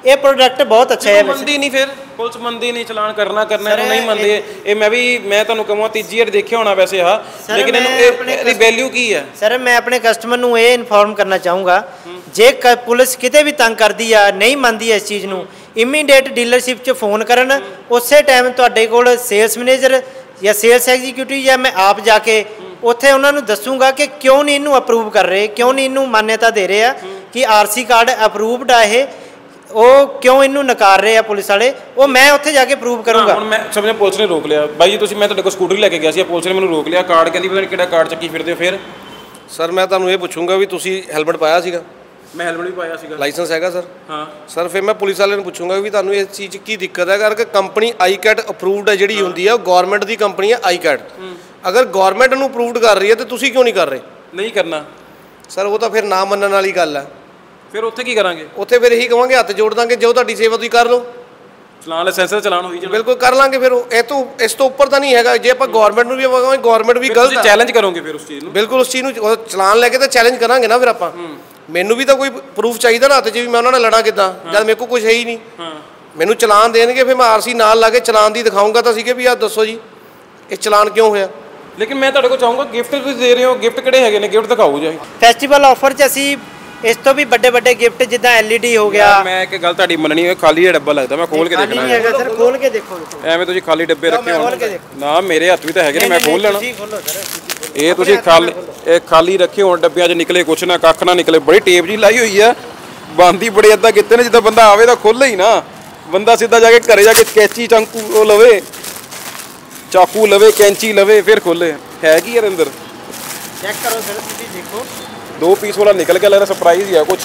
ਇਹ ਪ੍ਰੋਡਕਟ ਬਹੁਤ ਅੱਛਾ ਹੈ। ਮੰਨਦੀ ਨਹੀਂ, ਫਿਰ ਪੁਲਿਸ ਮੰਨਦੀ ਨਹੀਂ, ਚਲਾਨ ਕਰਨਾ ਇਹਨੂੰ ਨਹੀਂ ਮੰਨਦੇ। ਇਹ ਮੈਂ ਤੁਹਾਨੂੰ ਕਹਾਂ ਤੀਜੀ ਵਾਰ ਦੇਖਿਆ ਹੋਣਾ ਵੈਸੇ ਲੇਕਿਨ ਇਹਦੀ ਵੈਲਿਊ ਕੀ ਹੈ? ਸਰ ਮੈਂ ਆਪਣੇ ਕਸਟਮਰ ਨੂੰ ਇਹ ਇਨਫੋਰਮ ਕਰਨਾ ਚਾਹੂੰਗਾ, ਜੇ ਪੁਲਿਸ ਕਿਤੇ ਵੀ ਤੰਗ ਕਰਦੀ ਆ, ਨਹੀਂ ਮੰਨਦੀ ਇਸ ਚੀਜ਼ ਨੂੰ, ਇਮੀਡੀਏਟ ਡੀਲਰਸ਼ਿਪ 'ਚ ਫੋਨ ਕਰਨ, ਉਸੇ ਟਾਈਮ ਤੁਹਾਡੇ ਕੋਲ ਸੇਲਸ ਮੈਨੇਜਰ ਜਾਂ ਸੇਲਸ ਐਗਜ਼ੀਕਿਊਟਿਵ ਜਾਂ ਮੈਂ ਆਪ ਜਾ ਕੇ ਉੱਥੇ ਉਹਨਾਂ ਨੂੰ ਦੱਸੂਗਾ ਕਿ ਕਿਉਂ ਨਹੀਂ ਇਹਨੂੰ ਅਪਰੂਵ ਕਰ ਰਹੇ, ਕਿਉਂ ਨਹੀਂ ਇਹਨੂੰ ਮਾਨਿਅਤਾ ਦੇ ਰਹੇ ਆ ਕਿ ਆਰਸੀ ਕਾਰਡ ਅਪਰੂਵਡ ਆ ਇਹ, ਉਹ ਕਿਉਂ ਇਹਨੂੰ ਨਕਾਰ ਰਹੇ ਆ ਪੁਲਿਸ ਵਾਲੇ, ਉਹ ਮੈਂ ਉੱਥੇ ਜਾ ਕੇ ਪ੍ਰੂਵ ਕਰੂੰਗਾ। ਹੁਣ ਮੈਂ ਸਮਝਿਆ ਪੁਲਿਸ ਨੇ ਰੋਕ ਲਿਆ ਬਾਈ ਜੀ, ਮੈਂ ਤੁਹਾਡੇ ਕੋਲ ਸਕੂਟਰ ਲੈ ਕੇ ਗਿਆ ਸੀ, ਪੁਲਿਸ ਨੇ ਮੈਨੂੰ ਰੋਕ ਲਿਆ, ਕਾਰਡ ਕਹਿੰਦੀ ਪਤਾ ਨਹੀਂ ਕਿਹੜਾ ਕਾਰਡ ਚੱਕੀ ਫਿਰਦੇ ਹੋ। ਫਿਰ ਸਰ ਮੈਂ ਤੁਹਾਨੂੰ ਇਹ ਪੁੱਛੂੰਗਾ ਵੀ ਤੁਸੀਂ ਹੈਲਮਟ ਪਾਇਆ ਸੀਗਾ? ਮੈਂ ਹੈਲਮਟ ਵੀ ਪਾਇਆ ਸੀਗਾ। ਲਾਇਸੈਂਸ ਹੈਗਾ ਸਰ? ਹਾਂ ਸਰ ਫਿਰ ਮੈਂ ਪੁਲਿਸ ਵਾਲਿਆਂ ਨੂੰ ਪੁੱਛੂੰਗਾ ਵੀ ਤੁਹਾਨੂੰ ਇਸ ਚੀਜ਼ 'ਚ ਕੀ ਦਿੱਕਤ ਹੈ, ਕਰਕੇ ਕੰਪਨੀ ਆਈਕੈਟ ਅਪਰੂਵਡ ਹੈ ਜਿਹੜੀ ਹੁੰਦੀ ਹੈ, ਉਹ ਗਵਰਨਮੈਂਟ ਦੀ ਕੰਪਨੀ ਹੈ ਆਈਕੈਟ। ਅਗਰ ਗਵਰਨਮੈਂਟ ਨੂੰ ਅਪਰੂਵਡ ਕਰ ਰਹੀ ਹੈ ਤਾਂ ਤੁਸੀਂ ਕਿਉਂ ਨਹੀਂ ਕਰ ਰਹੇ? ਨਹੀਂ ਕਰਨਾ ਸਰ ਉਹ ਤਾਂ ਫਿਰ ਨਾ ਮੰਨਣ ਵਾਲੀ ਗੱਲ ਹੈ। ਫਿਰ ਉੱਥੇ ਕੀ ਕਰਾਂਗੇ? ਉੱਥੇ ਫਿਰ ਇਹੀ ਕਹਾਂਗੇ ਹੱਥ ਜੋੜ ਦਾਂਗੇ, ਜੋ ਤੁਹਾਡੀ ਸੇਵਾ ਤੁਸੀਂ ਕਰ ਲਓ, ਚਲਾਨ ਲਾਇਸੈਂਸ ਦਾ ਚਲਾਨ ਹੋਈ ਜਾਣਾ। ਬਿਲਕੁਲ ਕਰ ਲਾਂਗੇ। ਫਿਰ ਇਸ ਤੋਂ ਉੱਪਰ ਤਾਂ ਨਹੀਂ ਹੈਗਾ। ਜੇ ਆਪਾਂ ਗਵਰਨਮੈਂਟ ਨੂੰ ਵੀ ਕਹਾਂਗੇ ਗਵਰਨਮੈਂਟ ਵੀ ਗਲਤ ਹੈ, ਚੈਲੰਜ ਕਰੋਗੇ ਫਿਰ ਉਸ ਚੀਜ਼ ਨੂੰ? ਬਿਲਕੁਲ ਉਸ ਚੀਜ਼ ਨੂੰ ਚਲਾਨ ਲੈ ਕੇ ਤਾਂ ਚੈਲੰਜ ਕਰਾਂਗੇ ਨਾ ਫਿਰ ਆਪਾਂ। ਮੈਨੂੰ ਵੀ ਤਾਂ ਕੋਈ ਪ੍ਰੂਫ ਚਾਹੀਦਾ ਨਾ ਹੱਥ 'ਚ ਵੀ ਮੈਂ ਉਹਨਾਂ ਨਾਲ ਲੜਾਂ ਕਿੱਦਾਂ, ਜਦ ਮੇਰੇ ਕੋਲ ਕੁਝ ਹੈ ਹੀ ਨਹੀਂ। ਮੈਨੂੰ ਚਲਾਨ ਦੇਣਗੇ, ਫਿਰ ਮੈਂ ਆਰਸੀ ਨਾਲ ਲਾ ਕੇ ਚਲਾਨ ਦੀ ਦਿਖਾਊਂਗਾ ਤਾਂ ਸੀਗੇ ਵੀ ਆਹ ਦੱਸੋ ਜੀ ਇਹ ਚਲਾਨ ਕਿਉਂ ਹੋਇਆ। ਲੇਕਿਨ ਮੈਂ ਤੁਹਾਡੇ ਕੋਲ ਚਾਹੂੰਗਾ ਗਿਫਟ ਤੁਸੀਂ ਦੇ ਰਹੇ ਹੋ, ਗਿਫਟ ਕਿਹੜੇ ਹੈਗੇ ਨੇ? ਗਿਫਟ ਦਿਖਾਓ ਜੀ। ਫੈਸਟੀਵਲ ਆਫਰ 'ਚ ਅਸੀਂ ਇਸ ਤੋਂ ਵੀ ਵੱਡੇ ਗਿਫਟ ਜਿੱਦਾਂ LED ਹੋ ਗਿਆ। ਮੈਂ ਇੱਕ ਗੱਲ ਤੁਹਾਡੀ ਮੰਨਣੀ ਹੈ, ਖਾਲੀ ਜਿਹਾ ਡੱਬਾ ਲੱਗਦਾ, ਮੈਂ ਖੋਲ ਕੇ ਦੇਖਣਾ ਨਹੀਂ ਹੈਗਾ ਸਰ, ਖੋਲ ਕੇ ਦੇਖੋ। ਐਵੇਂ ਤੁਸੀਂ ਖਾਲੀ ਡੱਬੇ ਰੱਖੇ ਹੋ ਨਾ, ਮੇਰੇ ਹੱਥ ਵੀ ਤਾਂ ਹੈਗੇ ਨੇ, ਮੈਂ ਖੋਲ ਲੈਣਾ। ਤੁਸੀਂ ਖੋਲੋ ਸਰ, ਇਹ ਤੁਸੀਂ ਖਾਲੀ ਰੱਖੇ ਹੋਣ ਡੱਬਿਆਂ 'ਚ, ਨਿਕਲੇ ਕੁਛ ਨਾ, ਕੱਖ ਨਾ ਨਿਕਲੇ। ਬੜੀ ਟੇਪ ਜੀ ਲਾਈ ਹੋਈ ਆ, ਬੰਦੀ ਬੜੇ ਏਦਾਂ ਕੀਤੇ ਨੇ ਜਿੱਦਾਂ ਬੰਦਾ ਆਵੇ ਤਾਂ ਖੋਲੇ ਹੀ ਨਾ, ਬੰਦਾ ਸਿੱਧਾ ਜਾ ਕੇ ਘਰੇ ਜਾ ਕੇ ਕੈਂਚੀ ਚਾਕੂ ਲਵੇ, ਚਾਕੂ ਲਵੇ, ਕੈਂਚੀ ਲਵੇ, ਫਿਰ ਖੋਲੇ। ਹੈ ਕੀ ਇਹਦੇ ਅੰਦਰ? ਚੈੱਕ ਕਰੋ ਸਰ, ਤੁਸੀਂ ਦੇਖੋ। 2 ਪੀਸ ਵਾਲਾ ਨਿਕਲ ਕੇ ਲੱਗਦਾ ਸਰਪ੍ਰਾਈਜ਼ ਹੀ ਆ ਕੁਛ।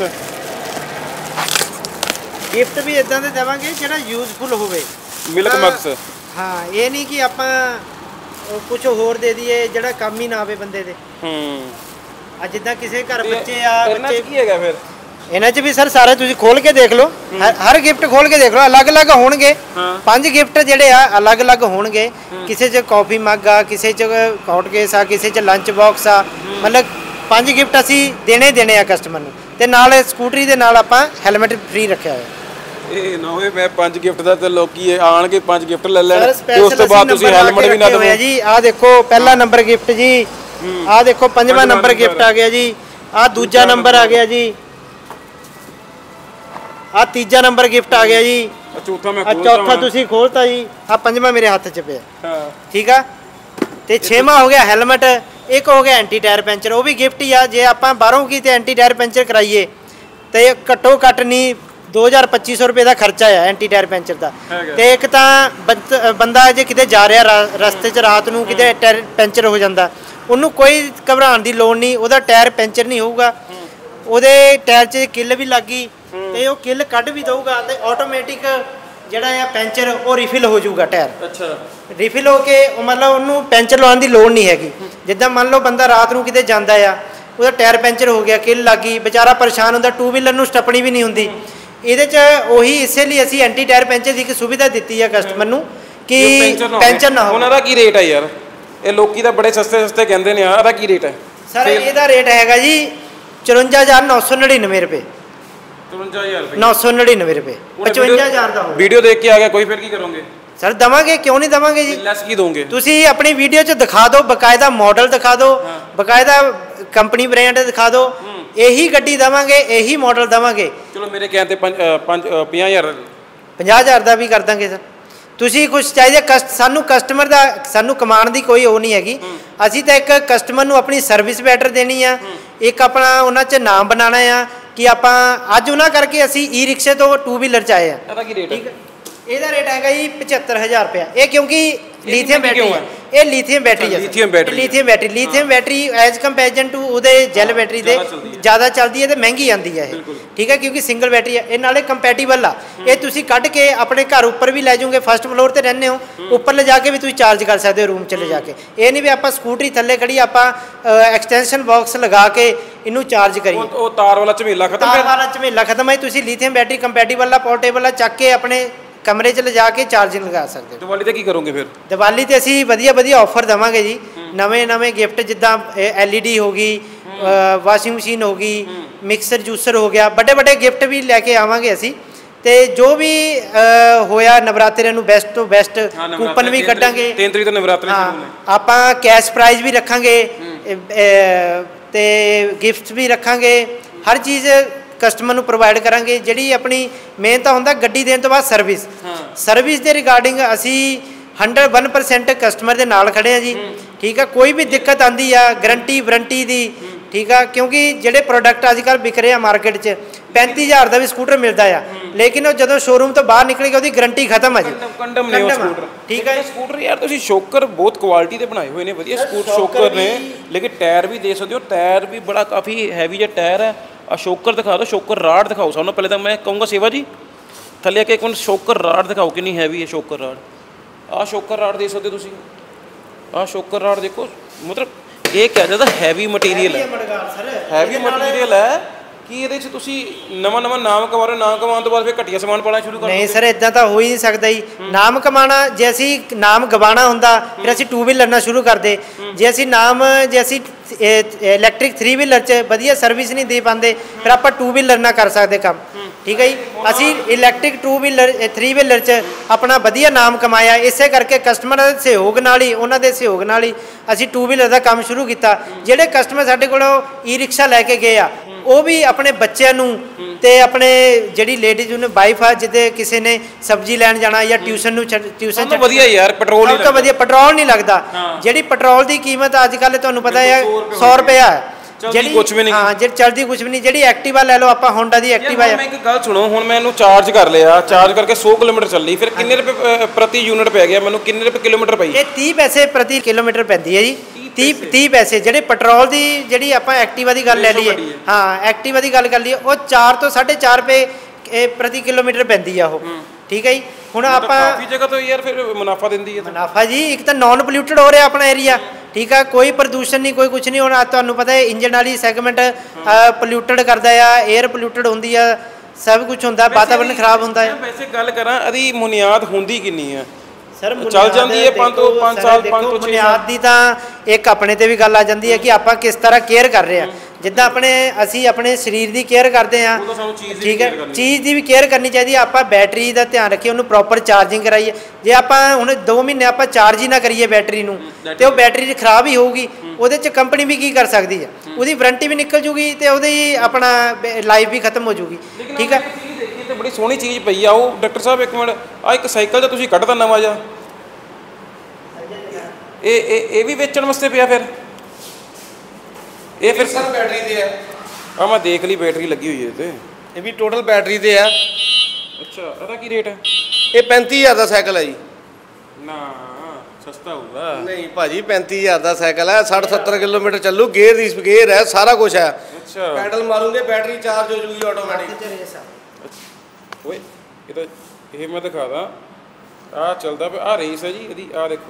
ਗਿਫਟ ਵੀ ਇਦਾਂ ਦੇ ਦੇਵਾਂਗੇ ਜਿਹੜਾ ਯੂਜ਼ਫੁਲ ਹੋਵੇ। Milk mugs. ਹਾਂ, ਇਹ ਨਹੀਂ ਕਿ ਆਪਾਂ ਕੁਝ ਹੋਰ ਦੇ ਦਈਏ ਜਿਹੜਾ ਕੰਮ ਹੀ ਨਾ ਆਵੇ ਬੰਦੇ ਦੇ। ਆ ਜਿੱਦਾਂ ਕਿਸੇ ਘਰ ਬੱਚੇ ਆ, ਬੱਚੇ ਕੀ ਹੈਗਾ ਫਿਰ ਇਹਨਾਂ 'ਚ ਵੀ ਸਰ ਸਾਰੇ ਤੁਸੀਂ ਖੋਲ ਕੇ ਦੇਖ ਲਓ, ਹਰ ਗਿਫਟ ਖੋਲ ਕੇ ਦੇਖ ਲਓ, ਅਲੱਗ-ਅਲੱਗ ਹੋਣਗੇ। 5 ਗਿਫਟ ਜਿਹੜੇ ਆ ਅਲੱਗ-ਅਲੱਗ ਹੋਣਗੇ। ਕਿਸੇ 'ਚ ਕਾਫੀ ਮੱਗ ਆ, ਕਿਸੇ 'ਚ ਹੌਟ ਕੇਸ ਆ, ਕਿਸੇ 'ਚ ਲੰਚ ਬਾਕਸ ਆ, ਮਤਲਬ 5 ਗਿਫਟ ਅਸੀਂ ਦੇਣੇ ਆ ਕਸਟਮਰ ਨੂੰ। ਤੇ ਨਾਲ ਸਕੂਟਰੀ ਦੇ ਨਾਲ ਆਪਾਂ ਹੈਲਮਟ ਫ੍ਰੀ ਰੱਖਿਆ ਹੋਇਆ। ਇਹ ਨਾ ਹੋਵੇ ਮੈਂ 5 ਗਿਫਟ ਦਾ ਤੇ ਲੋਕੀ ਆਣਗੇ 5 ਗਿਫਟ ਲੈ ਲੈਣ ਤੇ ਉਸ ਤੋਂ ਬਾਅਦ ਤੁਸੀਂ ਹੈਲਮਟ ਵੀ ਨਾ ਦਿਓ ਜੀ। ਆਹ ਦੇਖੋ ਪਹਿਲਾ ਨੰਬਰ ਗਿਫਟ ਜੀ, ਆਹ ਦੇਖੋ 5ਵਾਂ ਨੰਬਰ ਗਿਫਟ ਆ ਗਿਆ ਜੀ, ਆਹ ਦੂਜਾ ਨੰਬਰ ਆ ਗਿਆ ਜੀ, ਆਹ ਤੀਜਾ ਨੰਬਰ ਗਿਫਟ ਆ ਗਿਆ ਜੀ, ਚੌਥਾ ਮੈਂ ਖੋਲਤਾ, ਚੌਥਾ ਤੁਸੀਂ ਖੋਲਤਾ ਜੀ, ਆਹ 5ਵਾਂ ਮੇਰੇ ਹੱਥ 'ਚ ਪਿਆ। ਹਾਂ ਠੀਕ ਆ। ਤੇ 6ਵਾਂ ਹੋ ਗਿਆ ਹੈਲਮਟ, ਇੱਕ ਹੋ ਗਿਆ ਐਂਟੀ ਟਾਇਰ ਪੈਂਚਰ, ਉਹ ਵੀ ਗਿਫਟ ਹੀ ਆ। ਜੇ ਆਪਾਂ ਬਾਹਰੋਂ ਕੀ ਤੇ ਐਂਟੀ ਟਾਇਰ ਪੈਂਚਰ ਕਰਾਈਏ ਤੇ ਘੱਟੋ ਘੱਟ ਨਹੀਂ 2250 ਰੁਪਏ ਦਾ ਖਰਚਾ ਆ ਐਂਟੀ ਟਾਇਰ ਪੈਂਚਰ ਦਾ। ਤੇ ਇੱਕ ਤਾਂ ਬੰਦਾ ਜੇ ਕਿਤੇ ਜਾ ਰਿਹਾ ਰਸਤੇ 'ਚ ਰਾਤ ਨੂੰ ਕਿਤੇ ਟਾਇਰ ਪੈਂਚਰ ਹੋ ਜਾਂਦਾ, ਉਹਨੂੰ ਕੋਈ ਘਬਰਾਉਣ ਦੀ ਲੋੜ ਨਹੀਂ, ਉਹਦਾ ਟਾਇਰ ਪੈਂਚਰ ਨਹੀਂ ਹੋਊਗਾ। ਉਹਦੇ ਟਾਇਰ 'ਚ ਕਿੱਲ ਵੀ ਲੱਗ ਗਈ ਤੇ ਉਹ ਕਿੱਲ ਕੱਢ ਵੀ ਦਊਗਾ ਤੇ ਆਟੋਮੈਟਿਕ ਜਿਹੜਾ ਆ ਪੈਂਚਰ ਉਹ ਰੀਫਿਲ ਹੋ ਜਾਊਗਾ ਟਾਇਰ। ਅੱਛਾ, ਰੀਫਿਲ ਹੋ ਕੇ ਉਹ ਮਤਲਬ ਉਹਨੂੰ ਪੈਂਚਰ ਲਵਾਉਣ ਦੀ ਲੋੜ ਨਹੀਂ ਹੈਗੀ। ਜਿੱਦਾਂ ਮੰਨ ਲਓ ਬੰਦਾ ਰਾਤ ਨੂੰ ਕਿਤੇ ਜਾਂਦਾ ਆ, ਉਹਦਾ ਟਾਇਰ ਪੈਂਚਰ ਹੋ ਗਿਆ, ਕਿੱਲ ਲੱਗ ਗਈ, ਵਿਚਾਰਾ ਪਰੇਸ਼ਾਨ ਹੁੰਦਾ, 2 ਵੀਲਰ ਨੂੰ ਸਟੱਪਣੀ ਵੀ ਨਹੀਂ ਹੁੰਦੀ। ਇਹਦੇ 'ਚ ਉਹੀ ਇਸੇ ਲਈ ਅਸੀਂ ਐਂਟੀ ਟਾਇਰ ਪੈਂਚਰ ਦੀ ਇੱਕ ਸੁਵਿਧਾ ਦਿੱਤੀ ਹੈ ਕਸਟਮਰ ਨੂੰ ਕਿ ਪੈਂਚਰ ਨਾ ਹੋਵੇ। ਉਹਨਾਂ ਦਾ ਕੀ ਰੇਟ ਹੈ ਯਾਰ? ਇਹ ਲੋਕੀ ਤਾਂ ਬੜੇ ਸਸਤੇ ਕਹਿੰਦੇ ਨੇ, ਇਹਦਾ ਕੀ ਰੇਟ ਹੈ ਸਰ? ਇਹਦਾ ਰੇਟ ਹੈਗਾ ਜੀ 54,999 ਰੁਪਏ। 999 ਰੁਪਏ, 55,000 ਦਾ ਹੋਊਗਾ। ਵੀਡੀਓ ਦੇਖ ਕੇ ਆ ਗਿਆ ਕੋਈ, ਫਿਰ ਕੀ ਕਰੋਗੇ ਸਰ? ਦਵਾਂਗੇ, ਕਿਉਂ ਨਹੀਂ ਦਵਾਂਗੇ ਜੀ। ਲੈਸ ਕੀ ਦੋਗੇ? ਤੁਸੀਂ ਆਪਣੀ ਵੀਡੀਓ 'ਚ ਦਿਖਾ ਦਿਓ, ਬਕਾਇਦਾ ਮਾਡਲ ਦਿਖਾ ਦਿਓ, ਬਕਾਇਦਾ ਕੰਪਨੀ ਬ੍ਰਾਂਡ ਦਿਖਾ ਦਿਓ, ਇਹੀ ਗੱਡੀ ਦਵਾਂਗੇ, ਇਹੀ ਮਾਡਲ ਦਵਾਂਗੇ। ਚਲੋ ਮੇਰੇ ਕਹਿਣ ਤੇ 50,000 ਦਾ ਵੀ ਕਰ ਦਾਂਗੇ ਸਰ। ਤੁਸੀਂ ਕੁਝ ਚਾਹੀਦੇ ਸਾਨੂੰ ਕਸਟਮਰ ਦਾ, ਸਾਨੂੰ ਕਮਾਉਣ ਦੀ ਕੋਈ ਉਹ ਨਹੀਂ ਹੈਗੀ। ਅਸੀਂ ਤਾਂ ਇੱਕ ਕਸਟਮਰ ਨੂੰ ਆਪਣੀ ਸਰਵਿਸ ਬੈਟਰ ਦੇਣੀ ਆ, ਇੱਕ ਆਪਣਾ ਉਹਨਾਂ 'ਚ ਨਾਮ ਬਣਾਉਣਾ ਆ ਕਿ ਆਪਾਂ ਅੱਜ ਉਹਨਾਂ ਕਰਕੇ ਅਸੀਂ ਈ ਰਿਕਸ਼ੇ ਤੋਂ 2 ਵੀਲਰ 'ਚ ਆਏ ਆ। ਇਹਦਾ ਕੀ ਰੇਟ ਹੈ? ਇਹਦਾ ਰੇਟ ਹੈਗਾ ਜੀ 75,000 ਰੁਪਇਆ। ਇਹ ਕਿਉਂਕਿ ਲੀਥੀਅਮ ਬੈਟਰੀ ਹੈ, ਇਹ ਲੀਥੀਅਮ ਬੈਟਰੀ ਹੈ। Lithium battery as comparison to ਉਹਦੇ ਜੈਲ ਬੈਟਰੀ ਦੇ ਜ਼ਿਆਦਾ ਚੱਲਦੀ ਹੈ ਤੇ ਮਹਿੰਗੀ ਆਉਂਦੀ ਹੈ ਇਹ। ਠੀਕ ਹੈ, ਕਿਉਂਕਿ ਸਿੰਗਲ ਬੈਟਰੀ ਹੈ। ਇਹ ਨਾਲੇ ਕੰਪੈਟੀਬਲ ਆ। ਇਹ ਤੁਸੀਂ ਕੱਢ ਕੇ ਆਪਣੇ ਘਰ ਉੱਪਰ ਵੀ ਲੈ ਜਾਓਗੇ, ਫਸਟ ਫਲੋਰ ਤੇ ਰਹਿੰਦੇ ਹੋ, ਉੱਪਰ ਲੈ ਜਾ ਕੇ ਵੀ ਤੁਸੀਂ ਚਾਰਜ ਕਰ ਸਕਦੇ ਹੋ ਰੂਮ 'ਚ ਲੈ ਜਾ ਕੇ। ਇਹ ਨਹੀਂ ਵੀ ਆਪਾਂ ਸਕੂਟਰੀ ਥੱਲੇ ਖੜੀ ਆਪਾਂ ਐਕਸਟੈਂਸ਼ਨ ਬਾਕਸ ਲਗਾ ਕੇ ਇਹਨੂੰ ਚਾਰਜ ਕਰੀਏ। ਉਹ ਤਾਰ ਵਾਲਾ ਝਮੇਲਾ ਖਤਮ, ਤਾਰ ਵਾਲਾ ਝਮੇਲਾ ਖਤਮ ਹੈ। ਤੁਸੀਂ ਲੀਥੀਅਮ ਬੈਟਰੀ ਕੰਪੈਟੀਬਲ ਆ, ਪੋਰਟੇਬਲ ਆ, ਚੱਕ ਕੇ ਆਪਣੇ ਕਮਰੇ 'ਚ ਲਿਜਾ ਕੇ ਚਾਰਜਿੰਗ ਲਗਾ ਸਕਦੇ ਹੋ। ਦੀਵਾਲੀ ਤੇ ਕੀ ਕਰੋਗੇ ਫਿਰ? ਦੀਵਾਲੀ ਤੇ ਅਸੀਂ ਵਧੀਆ ਆਫਰ ਦੇਵਾਂਗੇ ਜੀ। ਨਵੇਂ ਗਿਫਟ ਜਿੱਦਾਂ LED ਹੋ ਗਈ, ਵਾਸ਼ਿੰਗ ਮਸ਼ੀਨ ਹੋ ਗਈ, ਮਿਕਸਰ ਜੂਸਰ ਹੋ ਗਿਆ, ਵੱਡੇ ਗਿਫਟ ਵੀ ਲੈ ਕੇ ਆਵਾਂਗੇ ਅਸੀਂ। ਤੇ ਜੋ ਵੀ ਹੋਇਆ ਨਵਰਾਤਰਿਆਂ ਨੂੰ ਬੈਸਟ ਤੋਂ ਬੈਸਟ ਕੂਪਨ ਵੀ ਕੱਢਾਂਗੇ। 3 ਤਰੀਕ ਤੋਂ ਨਵਰਾਤਰੇ ਸ਼ੁਰੂ ਨੇ। ਆਪਾਂ ਕੈਸ਼ ਪ੍ਰਾਈਜ਼ ਵੀ ਰੱਖਾਂਗੇ ਤੇ ਗਿਫਟਸ ਵੀ ਰੱਖਾਂਗੇ। ਹਰ ਚੀਜ਼ ਕਸਟਮਰ ਨੂੰ ਪ੍ਰੋਵਾਈਡ ਕਰਾਂਗੇ। ਜਿਹੜੀ ਆਪਣੀ ਮੇਨ ਤਾਂ ਹੁੰਦਾ ਗੱਡੀ ਦੇਣ ਤੋਂ ਬਾਅਦ ਸਰਵਿਸ ਦੇ ਰਿਗਾਰਡਿੰਗ ਅਸੀਂ 101% ਕਸਟਮਰ ਦੇ ਨਾਲ ਖੜੇ ਆ ਜੀ। ਠੀਕ ਆ, ਕੋਈ ਵੀ ਦਿੱਕਤ ਆਂਦੀ ਆ ਗਰੰਟੀ ਵਾਰੰਟੀ ਦੀ। ਠੀਕ ਆ, ਕਿਉਂਕਿ ਜਿਹੜੇ ਪ੍ਰੋਡਕਟ ਅੱਜ ਕੱਲ੍ਹ ਵਿਕ ਰਹੇ ਆ ਮਾਰਕੀਟ 'ਚ 35,000 ਦਾ ਵੀ ਸਕੂਟਰ ਮਿਲਦਾ ਆ, ਲੇਕਿਨ ਉਹ ਜਦੋਂ ਸ਼ੋਰੂਮ ਤੋਂ ਬਾਹਰ ਨਿਕਲੇਗਾ ਉਹਦੀ ਗਰੰਟੀ ਖਤਮ ਆ ਜੀ। ਕੰਡਮ ਨੇ ਉਹ ਸਕੂਟਰ। ਠੀਕ ਹੈ, ਸਕੂਟਰ ਯਾਰ ਤੁਸੀਂ ਸ਼ੋਕਰ ਬਹੁਤ ਕੁਆਲਿਟੀ ਦੇ ਬਣਾਏ ਹੋਏ ਨੇ, ਵਧੀਆ ਸ਼ੋਕਰ ਨੇ, ਲੇਕਿਨ ਟਾਇਰ ਵੀ ਦੇ ਸਕਦੇ ਹੋ। ਟਾਇਰ ਵੀ ਬੜਾ ਕਾਫੀ ਹੈਵੀ ਜਿਹਾ ਟਾਇਰ ਹੈ। ਆ ਸ਼ੋਕਰ ਦਿਖਾ ਦਿਓ, ਸ਼ੋਕਰ ਰਾਡ ਦਿਖਾਓ ਸਾਨੂੰ। ਪਹਿਲੇ ਤਾਂ ਮੈਂ ਕਹੂੰਗਾ ਸੇਵਾ ਜੀ ਥੱਲੇ ਆ ਕੇ ਇੱਕ ਮਿੰਟ ਸ਼ੋਕਰ ਰਾਡ ਦਿਖਾਓ ਕਿੰਨੀ ਹੈਵੀ ਹੈ ਸ਼ੋਕਰ ਰਾਡ। ਆਹ ਸ਼ੋਕਰ ਰਾਡ ਦੇ ਸਕਦੇ ਹੋ ਤੁਸੀਂ। ਆਹ ਸ਼ੋਕਰ ਰਾਡ ਦੇਖੋ, ਮਤਲਬ ਇਹ ਕਹਿ ਜਾਂਦਾ ਹੈਵੀ ਮਟੀਰੀਅਲ ਹੈ, ਹੈਵੀ ਮਟੀਰੀਅਲ ਹੈ ਕਿ ਇਹਦੇ 'ਚ ਤੁਸੀਂ ਨਵਾਂ ਨਾਮ ਕਮਾ ਰਹੇ, ਨਾਮ ਕਮਾਉਣ ਤੋਂ ਬਾਅਦ ਫਿਰ ਘਟੀਆ ਸਮਾਨ ਪਾਉਣਾ ਸ਼ੁਰੂ ਕਰ। ਨਹੀਂ ਸਰ, ਇਦਾਂ ਤਾਂ ਹੋ ਹੀ ਨਹੀਂ ਸਕਦਾ ਜੀ। ਨਾਮ ਕਮਾਉਣਾ, ਜੇ ਅਸੀਂ ਨਾਮ ਗਵਾਉਣਾ ਹੁੰਦਾ ਫਿਰ ਅਸੀਂ 2 ਵੀਲਰ ਨਾਲ ਸ਼ੁਰੂ ਕਰਦੇ। ਜੇ ਅਸੀਂ ਇਲੈਕਟ੍ਰਿਕ 3 ਵੀਲਰ 'ਚ ਵਧੀਆ ਸਰਵਿਸ ਨਹੀਂ ਦੇ ਪਾਉਂਦੇ ਫਿਰ ਆਪਾਂ 2 ਵੀਲਰ ਨਾਲ ਕਰ ਸਕਦੇ ਕੰਮ। ਠੀਕ ਹੈ ਜੀ, ਅਸੀਂ ਇਲੈਕਟ੍ਰਿਕ 2 ਵੀਲਰ 3 ਵੀਲਰ 'ਚ ਆਪਣਾ ਵਧੀਆ ਨਾਮ ਕਮਾਇਆ। ਇਸੇ ਕਰਕੇ ਕਸਟਮਰਾਂ ਦੇ ਸਹਿਯੋਗ ਨਾਲ ਹੀ, ਉਹਨਾਂ ਦੇ ਸਹਿਯੋਗ ਨਾਲ ਹੀ ਅਸੀਂ 2 ਵੀਲਰ ਦਾ ਕੰਮ ਸ਼ੁਰੂ ਕੀਤਾ। ਜਿਹੜੇ ਕਸਟਮਰ ਸਾਡੇ ਕੋਲੋਂ ਈ ਰਿਕਸ਼ਾ ਲੈ ਕੇ ਗਏ ਆ ਉਹ ਵੀ ਆਪਣੇ ਬੱਚਿਆਂ ਨੂੰ ਤੇ ਆਪਣੇ ਜਿਹੜੀ ਲੇਡੀਜ਼ ਉਹਨੇ ਵਾਈਫ ਆ, ਜਿੱਦੇ ਕਿਸੇ ਨੇ ਸਬਜ਼ੀ ਲੈਣ ਜਾਣਾ ਜਾਂ ਟਿਊਸ਼ਨ ਨੂੰ ਟਿਊਸ਼ਨ ਵਧੀਆ ਯਾਰ, ਪੈਟਰੋਲ ਸਭ ਤੋਂ ਵਧੀਆ ਪੈਟਰੋਲ ਨਹੀਂ ਲੱਗਦਾ। ਜਿਹੜੀ ਪੈਟਰੋਲ ਦੀ ਕੀਮਤ ਅੱਜ ਕੱਲ੍ਹ ਤੁਹਾਨੂੰ ਪਤਾ ਹੈ 100 ਰੁਪਇਆ ਹੈ, ਜਿਹੜੀ ਕੁਝ ਵੀ ਨਹੀਂ। ਹਾਂ, ਜਿਹੜੀ ਚਲਦੀ ਕੁਝ ਵੀ ਨਹੀਂ। ਜਿਹੜੀ ਐਕਟਿਵਾ ਲੈ ਲਓ ਆਪਾਂ, ਹੋਂਡਾ ਦੀ ਐਕਟਿਵਾ ਆ। ਮੈਂ ਇੱਕ ਗੱਲ ਸੁਣੋ, ਹੁਣ ਮੈਂ ਇਹਨੂੰ ਚਾਰਜ ਕਰ ਲਿਆ, ਚਾਰਜ ਕਰਕੇ 100 ਕਿਲੋਮੀਟਰ ਚੱਲੀ, ਫਿਰ ਕਿੰਨੇ ਰੁਪਏ ਪ੍ਰਤੀ ਯੂਨਿਟ ਪੈ ਗਿਆ ਮੈਨੂੰ? ਕਿੰਨੇ ਰੁਪਏ ਕਿਲੋਮੀਟਰ ਪਈ? ਇਹ 30 ਪੈਸੇ ਪ੍ਰਤੀ ਕਿਲੋਮੀਟਰ ਪੈਂਦੀ ਹੈ ਜੀ। 30 ਪੈਸੇ। ਜਿਹੜੇ ਪੈਟਰੋਲ ਦੀ, ਜਿਹੜੀ ਆਪਾਂ ਐਕਟਿਵਾ ਦੀ ਗੱਲ ਲੈ ਲਈਏ, ਹਾਂ ਐਕਟਿਵਾ ਦੀ ਗੱਲ ਕਰ ਲਈਏ, ਉਹ 4 ਤੋਂ 4.5 ਰੁਪਏ ਪ੍ਰਤੀ ਕਿਲੋਮੀਟਰ ਪੈਂਦੀ ਆ ਉਹ। ਠੀਕ ਹੈ ਜੀ। ਹੁਣ ਆਪਾਂ ਕਾਫੀ ਜਗ੍ਹਾ ਤੋਂ ਯਾਰ ਫਿਰ ਮੁਨਾਫਾ ਦਿੰਦੀ ਹੈ। ਮੁਨਾਫਾ ਜੀ, ਇੱਕ ਤਾਂ ਨਾਨ ਪੋਲਿਊਟਡ ਹੋ ਰਿਹਾ ਆਪਣਾ ਏਰੀਆ। ਠੀਕ ਆ, ਕੋਈ ਪ੍ਰਦੂਸ਼ਣ ਨਹੀਂ, ਕੋਈ ਕੁਝ ਨਹੀਂ। ਹੁਣ ਤੁਹਾਨੂੰ ਪਤਾ ਹੈ ਇੰਜਨ ਵਾਲੀ ਸੈਗਮੈਂਟ ਪੋਲਿਊਟਡ ਕਰਦਾ ਆ, 에ਅਰ ਪੋਲਿਊਟਡ ਹੁੰਦੀ ਆ, ਸਭ ਕੁਝ ਹੁੰਦਾ, ਵਾਤਾਵਰਨ ਖਰਾਬ ਹੁੰਦਾ ਹੈ। ਵੈਸੇ ਗੱਲ ਕਰਾਂ, ਇਹਦੀ ਬੁਨਿਆਦ ਹੁੰਦੀ ਕਿੰਨੀ ਹੈ ਸਰ? ਚੱਲ ਜਾਂਦੀ ਹੈ 5 ਤੋਂ 5 ਸਾਲ, 5 ਤੋਂ 6 ਸਾਲ। ਬੁਨਿਆਦ ਦੀ ਤਾਂ ਇੱਕ ਆਪਣੇ ਤੇ ਵੀ ਗੱਲ ਆ ਜਾਂਦੀ ਹੈ ਕਿ ਆਪਾਂ ਕਿਸ ਤਰ੍ਹਾਂ ਕੇਅਰ ਕਰ ਰਹੇ ਆ। ਜਿੱਦਾਂ ਅਸੀਂ ਆਪਣੇ ਸਰੀਰ ਦੀ ਕੇਅਰ ਕਰਦੇ ਆ, ਠੀਕ ਹੈ, ਚੀਜ਼ ਦੀ ਵੀ ਕੇਅਰ ਕਰਨੀ ਚਾਹੀਦੀ ਹੈ। ਆਪਾਂ ਬੈਟਰੀ ਦਾ ਧਿਆਨ ਰੱਖੀਏ, ਉਹਨੂੰ ਪ੍ਰੋਪਰ ਚਾਰਜਿੰਗ ਕਰਾਈਏ। ਜੇ ਆਪਾਂ ਹੁਣ 2 ਮਹੀਨੇ ਆਪਾਂ ਚਾਰਜ ਹੀ ਨਾ ਕਰੀਏ ਬੈਟਰੀ ਨੂੰ ਤੇ ਉਹ ਬੈਟਰੀ ਖਰਾਬ ਹੀ ਹੋਊਗੀ। ਉਹਦੇ 'ਚ ਕੰਪਨੀ ਵੀ ਕੀ ਕਰ ਸਕਦੀ ਹੈ? ਉਹਦੀ ਵਾਰੰਟੀ ਵੀ ਨਿਕਲ ਜੂਗੀ ਤੇ ਉਹਦੀ ਆਪਣਾ ਲਾਈਫ ਵੀ ਖਤਮ ਹੋ ਜੂਗੀ। ਠੀਕ ਹੈ, ਤੇ ਬੜੀ ਸੋਹਣੀ ਚੀਜ਼ ਪਈ ਆ ਉਹ। ਡਾਕਟਰ ਸਾਹਿਬ ਇੱਕ ਮਿੰਟ, ਆ ਇੱਕ ਸਾਈਕਲ ਜਿਹਾ ਤੁਸੀਂ ਕੱਢਦਾ ਨਵਾਂ ਜਿਹਾ, ਇਹ ਵੀ ਵੇਚਣ ਵਾਸਤੇ ਪਿਆ ਫਿਰ? ਇਹ ਫਿਰ ਸਰ ਬੈਟਰੀ ਤੇ ਹੈ। ਆ ਮੈਂ ਦੇਖ ਲਈ ਬੈਟਰੀ ਲੱਗੀ ਹੋਈ ਹੈ ਤੇ ਇਹ ਵੀ ਟੋਟਲ ਬੈਟਰੀ ਤੇ ਹੈ। ਅੱਛਾ, ਇਹਦਾ ਕੀ ਰੇਟ ਹੈ? ਇਹ 35,000 ਦਾ ਸਾਈਕਲ ਹੈ ਜੀ। ਨਾ ਸਸਤਾ ਹੋਊਗਾ? ਨਹੀਂ ਭਾਜੀ, 35,000 ਦਾ ਸਾਈਕਲ ਹੈ, 60-70 ਕਿਲੋਮੀਟਰ ਚੱਲੂ, ਗੇਅਰ ਹੈ, ਸਾਰਾ ਕੁਝ ਹੈ। ਅੱਛਾ, ਪੈਡਲ ਮਾਰੂਗੇ ਬੈਟਰੀ ਚਾਰਜ ਹੋ ਜੂਗੀ ਆਟੋਮੈਟਿਕ। ਓਏ ਇਹ ਤਾਂ ਇਹ ਮੈਂ ਦਿਖਾਦਾ, ਆ ਚੱਲਦਾ ਪਿਆ, ਆ ਰੇਸ ਹੈ ਜੀ ਇਹਦੀ। ਆ ਦੇਖੋ,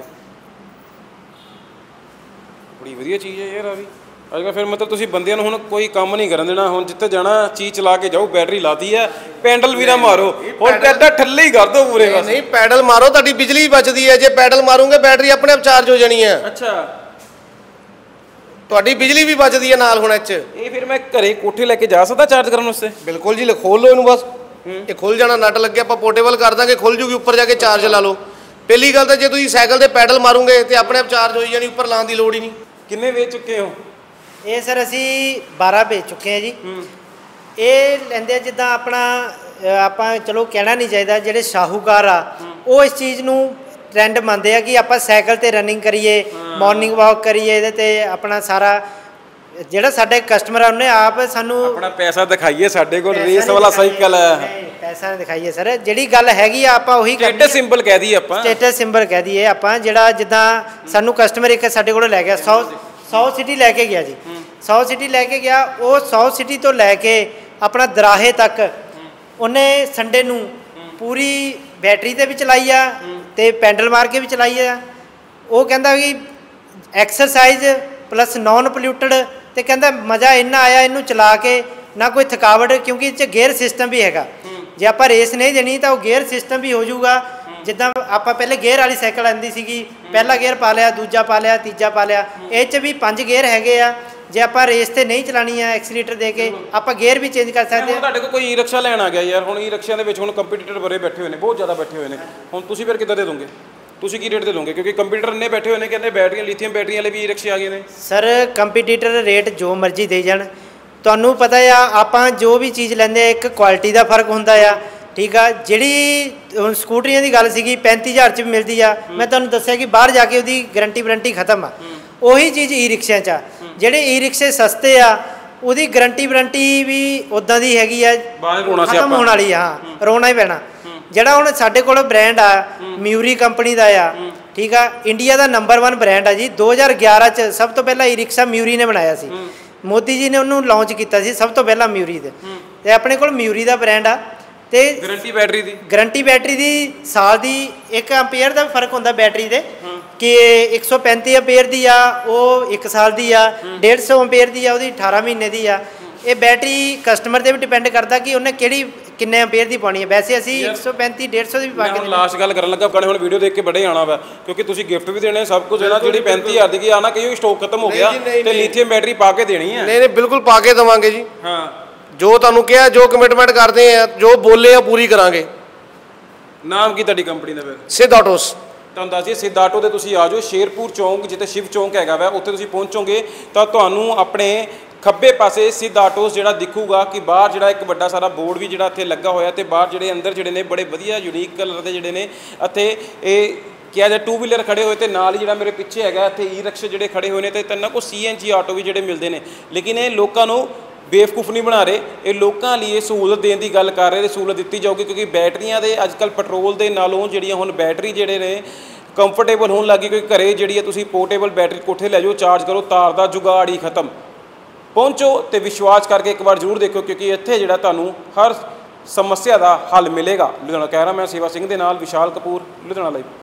ਬੜੀ ਵਧੀਆ ਚੀਜ਼ ਹੈ ਯਾਰ ਆ ਵੀ। ਅੱਜ ਕੱਲ੍ਹ ਫਿਰ ਮਤਲਬ ਤੁਸੀਂ ਬੰਦਿਆਂ ਨੂੰ ਹੁਣ ਕੋਈ ਕੰਮ ਨਹੀਂ ਕਰਨ ਦੇਣਾ। ਹੁਣ ਜਿੱਥੇ ਜਾਣਾ ਚੀਜ਼ ਚਲਾ ਕੇ ਜਾਓ, ਬੈਟਰੀ ਲਾਤੀ ਹੈ, ਪੈਡਲ ਵੀ ਨਾ ਮਾਰੋ, ਹੁਣ ਪੈਡਲ ਠੱਲੇ ਹੀ ਕਰ ਦੋ ਪੂਰੇ। ਨਹੀਂ, ਪੈਡਲ ਮਾਰੋ, ਤੁਹਾਡੀ ਬਿਜਲੀ ਬਚਦੀ ਹੈ। ਜੇ ਪੈਡਲ ਮਾਰੋਗੇ ਬੈਟਰੀ ਆਪਣੇ ਆਪ ਚਾਰਜ ਹੋ ਜਾਣੀ ਹੈ। ਅੱਛਾ, ਤੁਹਾਡੀ ਬਿਜਲੀ ਵੀ ਬਚਦੀ ਹੈ ਨਾਲ। ਹੁਣ ਇਹ ਫਿਰ ਮੈਂ ਘਰੇ ਕੋਠੇ ਲੈ ਕੇ ਜਾ ਸਕਦਾ ਚਾਰਜ ਕਰਨ ਵਾਸਤੇ? ਬਿਲਕੁਲ ਜੀ, ਖੋਲ ਲਓ ਇਹਨੂੰ ਬਸ, ਇਹ ਖੁੱਲ ਜਾਣਾ। ਨਟ ਲੱਗੇ, ਆਪਾਂ ਪੋਰਟੇਬਲ ਕਰ ਦਾਂਗੇ, ਖੁੱਲ ਜੂਗੀ। ਉੱਪਰ ਜਾ ਕੇ ਚਾਰਜ ਲਾ ਲਓ। ਪਹਿਲੀ ਗੱਲ ਤਾਂ ਜੇ ਤੁਸੀਂ ਸਾਈਕਲ ਤੇ ਪੈਡਲ ਮਾਰੋਗੇ ਤੇ ਆਪਣੇ ਆਪ ਚਾਰਜ ਹੋਈ ਜਾਣੀ, ਉੱਪਰ ਲਾਉਣ ਦੀ ਲੋੜ ਹੀ ਨਹੀਂ। ਕਿੰਨੇ ਵੇਚ ਚੁੱਕੇ ਹੋ? ਇਹ ਸਰ ਅਸੀਂ 12 ਵੇਚ ਚੁੱਕੇ ਹਾਂ ਜੀ। ਇਹ ਲੈਂਦੇ ਜਿੱਦਾਂ ਆਪਾਂ ਚਲੋ ਕਹਿਣਾ ਨਹੀਂ ਚਾਹੀਦਾ, ਜਿਹੜੇ ਸ਼ਾਹੂਕਾਰ ਆ ਉਹ ਇਸ ਚੀਜ਼ ਨੂੰ ਟ੍ਰੈਂਡ ਮੰਨਦੇ ਆ ਕਿ ਆਪਾਂ ਸਾਈਕਲ ਤੇ ਰਨਿੰਗ ਕਰੀਏ, ਮਾਰਨਿੰਗ ਵਾਕ ਕਰੀਏ। ਇਹਦੇ ਤੇ ਆਪਣਾ ਸਾਰਾ ਜਿਹੜਾ ਸਾਡੇ ਕਸਟਮਰ ਆ ਉਹਨੇ ਆਪ ਸਾਨੂੰ ਆਪਣਾ ਪੈਸਾ ਦਿਖਾਈਏ, ਸਾਡੇ ਕੋਲ ਰੇਸ ਵਾਲਾ ਸਾਈਕਲ ਹੈ। ਪੈਸਾ ਨਹੀਂ ਦਿਖਾਈਏ ਸਰ, ਜਿਹੜੀ ਗੱਲ ਹੈਗੀ ਆ ਆਪਾਂ ਉਹੀ ਸਟੇਟਸ ਸਿੰਬਲ ਕਹਿ ਦਈਏ ਆਪਾਂ, ਸਟੇਟਸ ਸਿੰਬਲ ਕਹਿ ਦਈਏ ਆਪਾਂ। ਜਿਹੜਾ ਜਿੱਦਾਂ ਸਾਨੂੰ ਕਸਟਮਰ ਇੱਕ ਸਾਡੇ ਕੋਲ ਲੈ ਗਿਆ 100 ਸਿਟੀ ਲੈ ਕੇ ਗਿਆ ਜੀ, 100 ਸਿਟੀ ਲੈ ਕੇ ਗਿਆ। ਉਹ 100 ਸਿਟੀ ਤੋਂ ਲੈ ਕੇ ਆਪਣਾ ਦਰਾਹੇ ਤੱਕ ਉਹਨੇ ਸੰਡੇ ਨੂੰ ਪੂਰੀ ਬੈਟਰੀ ਤੇ ਵੀ ਚਲਾਈ ਆ ਤੇ ਪੈਡਲ ਮਾਰ ਕੇ ਵੀ ਚਲਾਈ ਆ। ਉਹ ਕਹਿੰਦਾ ਕਿ ਐਕਸਰਸਾਈਜ਼ ਪਲੱਸ ਨਾਨ ਪੋਲਿਊਟਡ, ਤੇ ਕਹਿੰਦਾ ਮਜ਼ਾ ਇੰਨਾ ਆਇਆ ਇਹਨੂੰ ਚਲਾ ਕੇ, ਨਾ ਕੋਈ ਥਕਾਵਟ, ਕਿਉਂਕਿ ਇਹ 'ਚ ਗੇਅਰ ਸਿਸਟਮ ਵੀ ਹੈਗਾ। ਜੇ ਆਪਾਂ ਰੇਸ ਨਹੀਂ ਦੇਣੀ ਤਾਂ ਉਹ ਗੇਅਰ ਸਿਸਟਮ ਵੀ ਹੋ ਜਾਊਗਾ। ਜਿੱਦਾਂ ਆਪਾਂ ਪਹਿਲੇ ਗੇਅਰ ਵਾਲੀ ਸਾਈਕਲ ਆਉਂਦੀ ਸੀਗੀ, ਪਹਿਲਾ ਗੇਅਰ ਪਾ ਲਿਆ, ਦੂਜਾ ਪਾ ਲਿਆ, ਤੀਜਾ ਪਾ ਲਿਆ। ਇਹ 'ਚ ਵੀ 5 ਗੇਅਰ ਹੈਗੇ ਆ। ਜੇ ਆਪਾਂ ਰੇਸ ਤੇ ਨਹੀਂ ਚਲਾਣੀ ਆ ਐਕਸੀਲੇਟਰ ਦੇ ਕੇ ਆਪਾਂ ਗੇਅਰ ਵੀ ਚੇਂਜ ਕਰ ਸਕਦੇ ਹੁਣ ਆ। ਤੁਹਾਡੇ ਕੋਲ ਕੋਈ ਈ ਰਿਕਸ਼ਾ ਲੈਣ ਆ ਗਿਆ ਯਾਰ, ਹੁਣ ਈ ਰਿਕਸ਼ਿਆਂ ਦੇ ਵਿੱਚ ਹੁਣ ਕੰਪੀਟੀਟਰ ਬੜੇ ਬੈਠੇ ਹੋਏ ਨੇ, ਬਹੁਤ ਜ਼ਿਆਦਾ ਬੈਠੇ ਹੋਏ ਨੇ, ਹੁਣ ਤੁਸੀਂ ਫਿਰ ਕਿੱਦਾਂ ਦੇ ਦੋਗੇ? ਤੁਸੀਂ ਕੀ ਰੇਟ ਦੇ ਦੋਗੇ? ਕਿਉਂਕਿ ਕੰਪਿਊਟਰ ਇੰਨੇ ਬੈਠੇ ਹੋਏ ਨੇ, ਕਹਿੰਦੇ ਬੈਟਰੀਆਂ ਲਿਥੀਅਮ ਬੈਟਰੀਆਂ ਵਾਲੇ ਵੀ ਈ ਰਿਕਸ਼ੇ ਆ ਗਏ ਨੇ। ਸਰ ਕੰਪੀਟੀਟਰ ਰੇਟ ਜੋ ਮਰਜ਼ੀ ਦੇ ਜਾਣ, ਤੁਹਾਨੂੰ ਪਤਾ ਆ ਆਪਾਂ ਜੋ ਵੀ ਚੀਜ਼ ਲੈਂਦੇ ਆ ਇੱਕ ਕੁਆਲਿਟੀ ਦਾ ਫਰਕ ਹੁੰਦਾ ਆ, ਠੀਕ ਆ। ਜਿਹੜੀ ਹੁਣ ਸਕੂਟਰੀਆਂ ਦੀ ਗੱਲ ਸੀਗੀ 35,000 ਚ ਵੀ ਮਿਲਦੀ ਆ, ਮੈਂ ਤੁਹਾਨੂੰ ਦੱਸਿਆ ਕਿ ਬਾਹਰ ਜਾ ਕੇ ਉਹਦੀ ਗਾਰੰਟੀ ਖਤਮ ਆ। ਉਹੀ ਚੀਜ਼ ਈ ਰਿਕਸ਼ਿਆਂ 'ਚ ਆ। ਜਿਹੜੇ ਈ ਰਿਕਸ਼ੇ ਸਸਤੇ ਆ ਉਹਦੀ ਗਾਰੰਟੀ ਵੀ ਉਦਾਂ ਦੀ ਹੈਗੀ ਆ, ਖਤਮ ਹੋਣ ਵਾਲੀ ਆ। ਹਾਂ, ਰੋਣਾ ਹੀ ਪੈਣਾ। ਜਿਹੜਾ ਹੁਣ ਸਾਡੇ ਕੋਲ ਬ੍ਰਾਂਡ ਆ ਮਿਊਰੀ ਕੰਪਨੀ ਦਾ ਆ, ਠੀਕ ਆ, ਇੰਡੀਆ ਦਾ ਨੰਬਰ 1 ਬ੍ਰਾਂਡ ਆ ਜੀ। 2011 ਚ ਸਭ ਤੋਂ ਪਹਿਲਾਂ ਈ ਰਿਕਸ਼ਾ ਮਿਊਰੀ ਨੇ ਬਣਾਇਆ ਸੀ, ਮੋਦੀ ਜੀ ਨੇ ਉਹਨੂੰ ਲਾਂਚ ਕੀਤਾ ਸੀ ਸਭ ਤੋਂ ਪਹਿਲਾਂ ਮਿਊਰੀ ਦੇ। ਤੇ ਆਪਣੇ ਕੋਲ ਮਿਊਰੀ ਦਾ ਬ੍ਰਾਂਡ ਆ ਤੇ ਗਾਰੰਟੀ ਬੈਟਰੀ ਦੀ ਸਾਲ ਦੀ 1 ਐਂਪੀਅਰ ਦਾ ਫਰਕ ਹੁੰਦਾ ਬੈਟਰੀ ਦੇ, ਕਿ 135 ਐਂਪੀਅਰ ਦੀ ਆ ਉਹ 1 ਸਾਲ ਦੀ ਆ, 150 ਐਂਪੀਅਰ ਦੀ ਆ ਉਹਦੀ 18 ਮਹੀਨੇ ਦੀ ਆ। ਇਹ ਬੈਟਰੀ ਕਸਟਮਰ ਤੇ ਵੀ ਡਿਪੈਂਡ ਕਰਦਾ ਕਿ ਉਹਨੇ ਕਿੰਨੇ ਐਂਪੀਅਰ ਦੀ ਪਾਉਣੀ ਹੈ। ਵੈਸੇ ਅਸੀਂ 135 150 ਦੀ ਵੀ ਪਾ ਕੇ ਲਾਸਟ ਗੱਲ ਕਰਨ ਲੱਗਾ, ਹੁਣ ਵੀਡੀਓ ਦੇਖ ਕੇ ਬੜੇ ਆਣਾ ਵਾ, ਕਿਉਂਕਿ ਤੁਸੀਂ ਗਿਫਟ ਵੀ ਦੇਣੇ ਸਭ ਕੁਝ ਜਿਹੜਾ ਜਿਹੜੀ 35,000 ਦੀ ਆਣਾ ਕਈ ਸਟਾਕ ਖਤਮ ਹੋ ਗਿਆ ਤੇ ਲਿਥੀਅਮ ਬੈਟਰੀ ਪਾ ਕੇ ਦੇਣੀ ਹੈ। ਨਹੀਂ ਬਿਲਕੁਲ ਪਾ ਕੇ ਦੇਵਾਂਗੇ ਜੀ। ਹਾਂ, ਜੋ ਤੁਹਾਨੂੰ ਕਿਹਾ, ਜੋ ਕਮਿਟਮੈਂਟ ਕਰਦੇ ਆ, ਜੋ ਬੋਲੇ ਆ ਪੂਰੀ ਕਰਾਂਗੇ। ਨਾਮ ਕੀ ਤੁਹਾਡੀ ਕੰਪਨੀ ਦਾ? ਫਿਰ ਸਿੱਧ ਆਟੋਸ। ਤੁਹਾਨੂੰ ਦੱਸ ਦਈਏ ਸਿੱਧ ਆਟੋ ਤੇ ਤੁਸੀਂ ਆ ਜਾਓ, ਸ਼ੇਰਪੁਰ ਚੌਂਕ ਜਿੱਥੇ ਸ਼ਿਵ ਚੌਂਕ ਹੈਗਾ ਵਾ ਉੱਥੇ ਤੁਸੀਂ ਪਹੁੰਚੋਗੇ ਤਾਂ ਤੁਹਾਨੂੰ ਆਪਣੇ ਖੱਬੇ ਪਾਸੇ ਸਿੱਧ ਆਟੋਸ ਜਿਹੜਾ ਦਿਖੂਗਾ, ਕਿ ਬਾਹਰ ਜਿਹੜਾ ਇੱਕ ਵੱਡਾ ਸਾਰਾ ਬੋਰਡ ਵੀ ਜਿਹੜਾ ਇੱਥੇ ਲੱਗਾ ਹੋਇਆ ਤੇ ਬਾਹਰ ਜਿਹੜੇ ਅੰਦਰ ਜਿਹੜੇ ਨੇ ਬੜੇ ਵਧੀਆ ਯੂਨੀਕ ਕਲਰ ਦੇ ਜਿਹੜੇ ਨੇ ਇੱਥੇ ਇਹ ਕਿਹਾ ਜਾ 2 ਵੀਲਰ ਖੜੇ ਹੋਏ ਤੇ ਨਾਲ ਹੀ ਜਿਹੜਾ ਮੇਰੇ ਪਿੱਛੇ ਹੈਗਾ ਇੱਥੇ ਈ ਰਿਕਸ਼ੇ ਜਿਹੜੇ ਖੜੇ ਹੋਏ ਨੇ ਤੇ ਤਿੰਨਾਂ ਕੋਲ CNG ਆਟੋ ਵੀ ਜਿਹੜੇ ਮਿਲਦੇ ਨੇ। ਲੇਕਿਨ ਇਹ ਲੋਕਾਂ ਨੂੰ ਬੇਵਕੂਫ ਨਹੀਂ ਬਣਾ ਰਹੇ, ਇਹ ਲੋਕਾਂ ਲਈ ਇਹ ਸਹੂਲਤ ਦੇਣ ਦੀ ਗੱਲ ਕਰ ਰਹੇ ਤੇ ਸਹੂਲਤ ਦਿੱਤੀ ਜਾਊਗੀ, ਕਿਉਂਕਿ ਬੈਟਰੀਆਂ ਦੇ ਅੱਜ ਕੱਲ੍ਹ ਪੈਟਰੋਲ ਦੇ ਨਾਲੋਂ ਜਿਹੜੀਆਂ ਹੁਣ ਬੈਟਰੀ ਜਿਹੜੇ ਨੇ ਕੰਫਰਟੇਬਲ ਹੋਣ ਲੱਗੀ, ਕਿਉਂਕਿ ਘਰੇ ਜਿਹੜੀ ਹੈ ਤੁਸੀਂ ਪੋਰਟੇਬਲ ਬੈਟਰੀ ਕੋਠੇ ਲੈ ਜਾਓ, ਚਾਰਜ ਕਰੋ, ਤਾਰ ਦਾ ਜੁਗਾੜ ਹੀ ਖਤਮ। ਪਹੁੰਚੋ ਤੇ ਵਿਸ਼ਵਾਸ ਕਰਕੇ ਇੱਕ ਵਾਰ ਜ਼ਰੂਰ ਦੇਖੋ, ਕਿਉਂਕਿ ਇੱਥੇ ਜਿਹੜਾ ਤੁਹਾਨੂੰ ਹਰ ਸਮੱਸਿਆ ਦਾ ਹੱਲ ਮਿਲੇਗਾ। ਲੁਧਿਆਣਾ ਕਹਿ ਰਿਹਾ ਮੈਂ ਸੇਵਾ ਸਿੰਘ ਦੇ ਨਾਲ, ਵਿਸ਼ਾਲ ਕਪੂਰ, ਲੁਧਿਆਣਾ ਲਾਈਵ।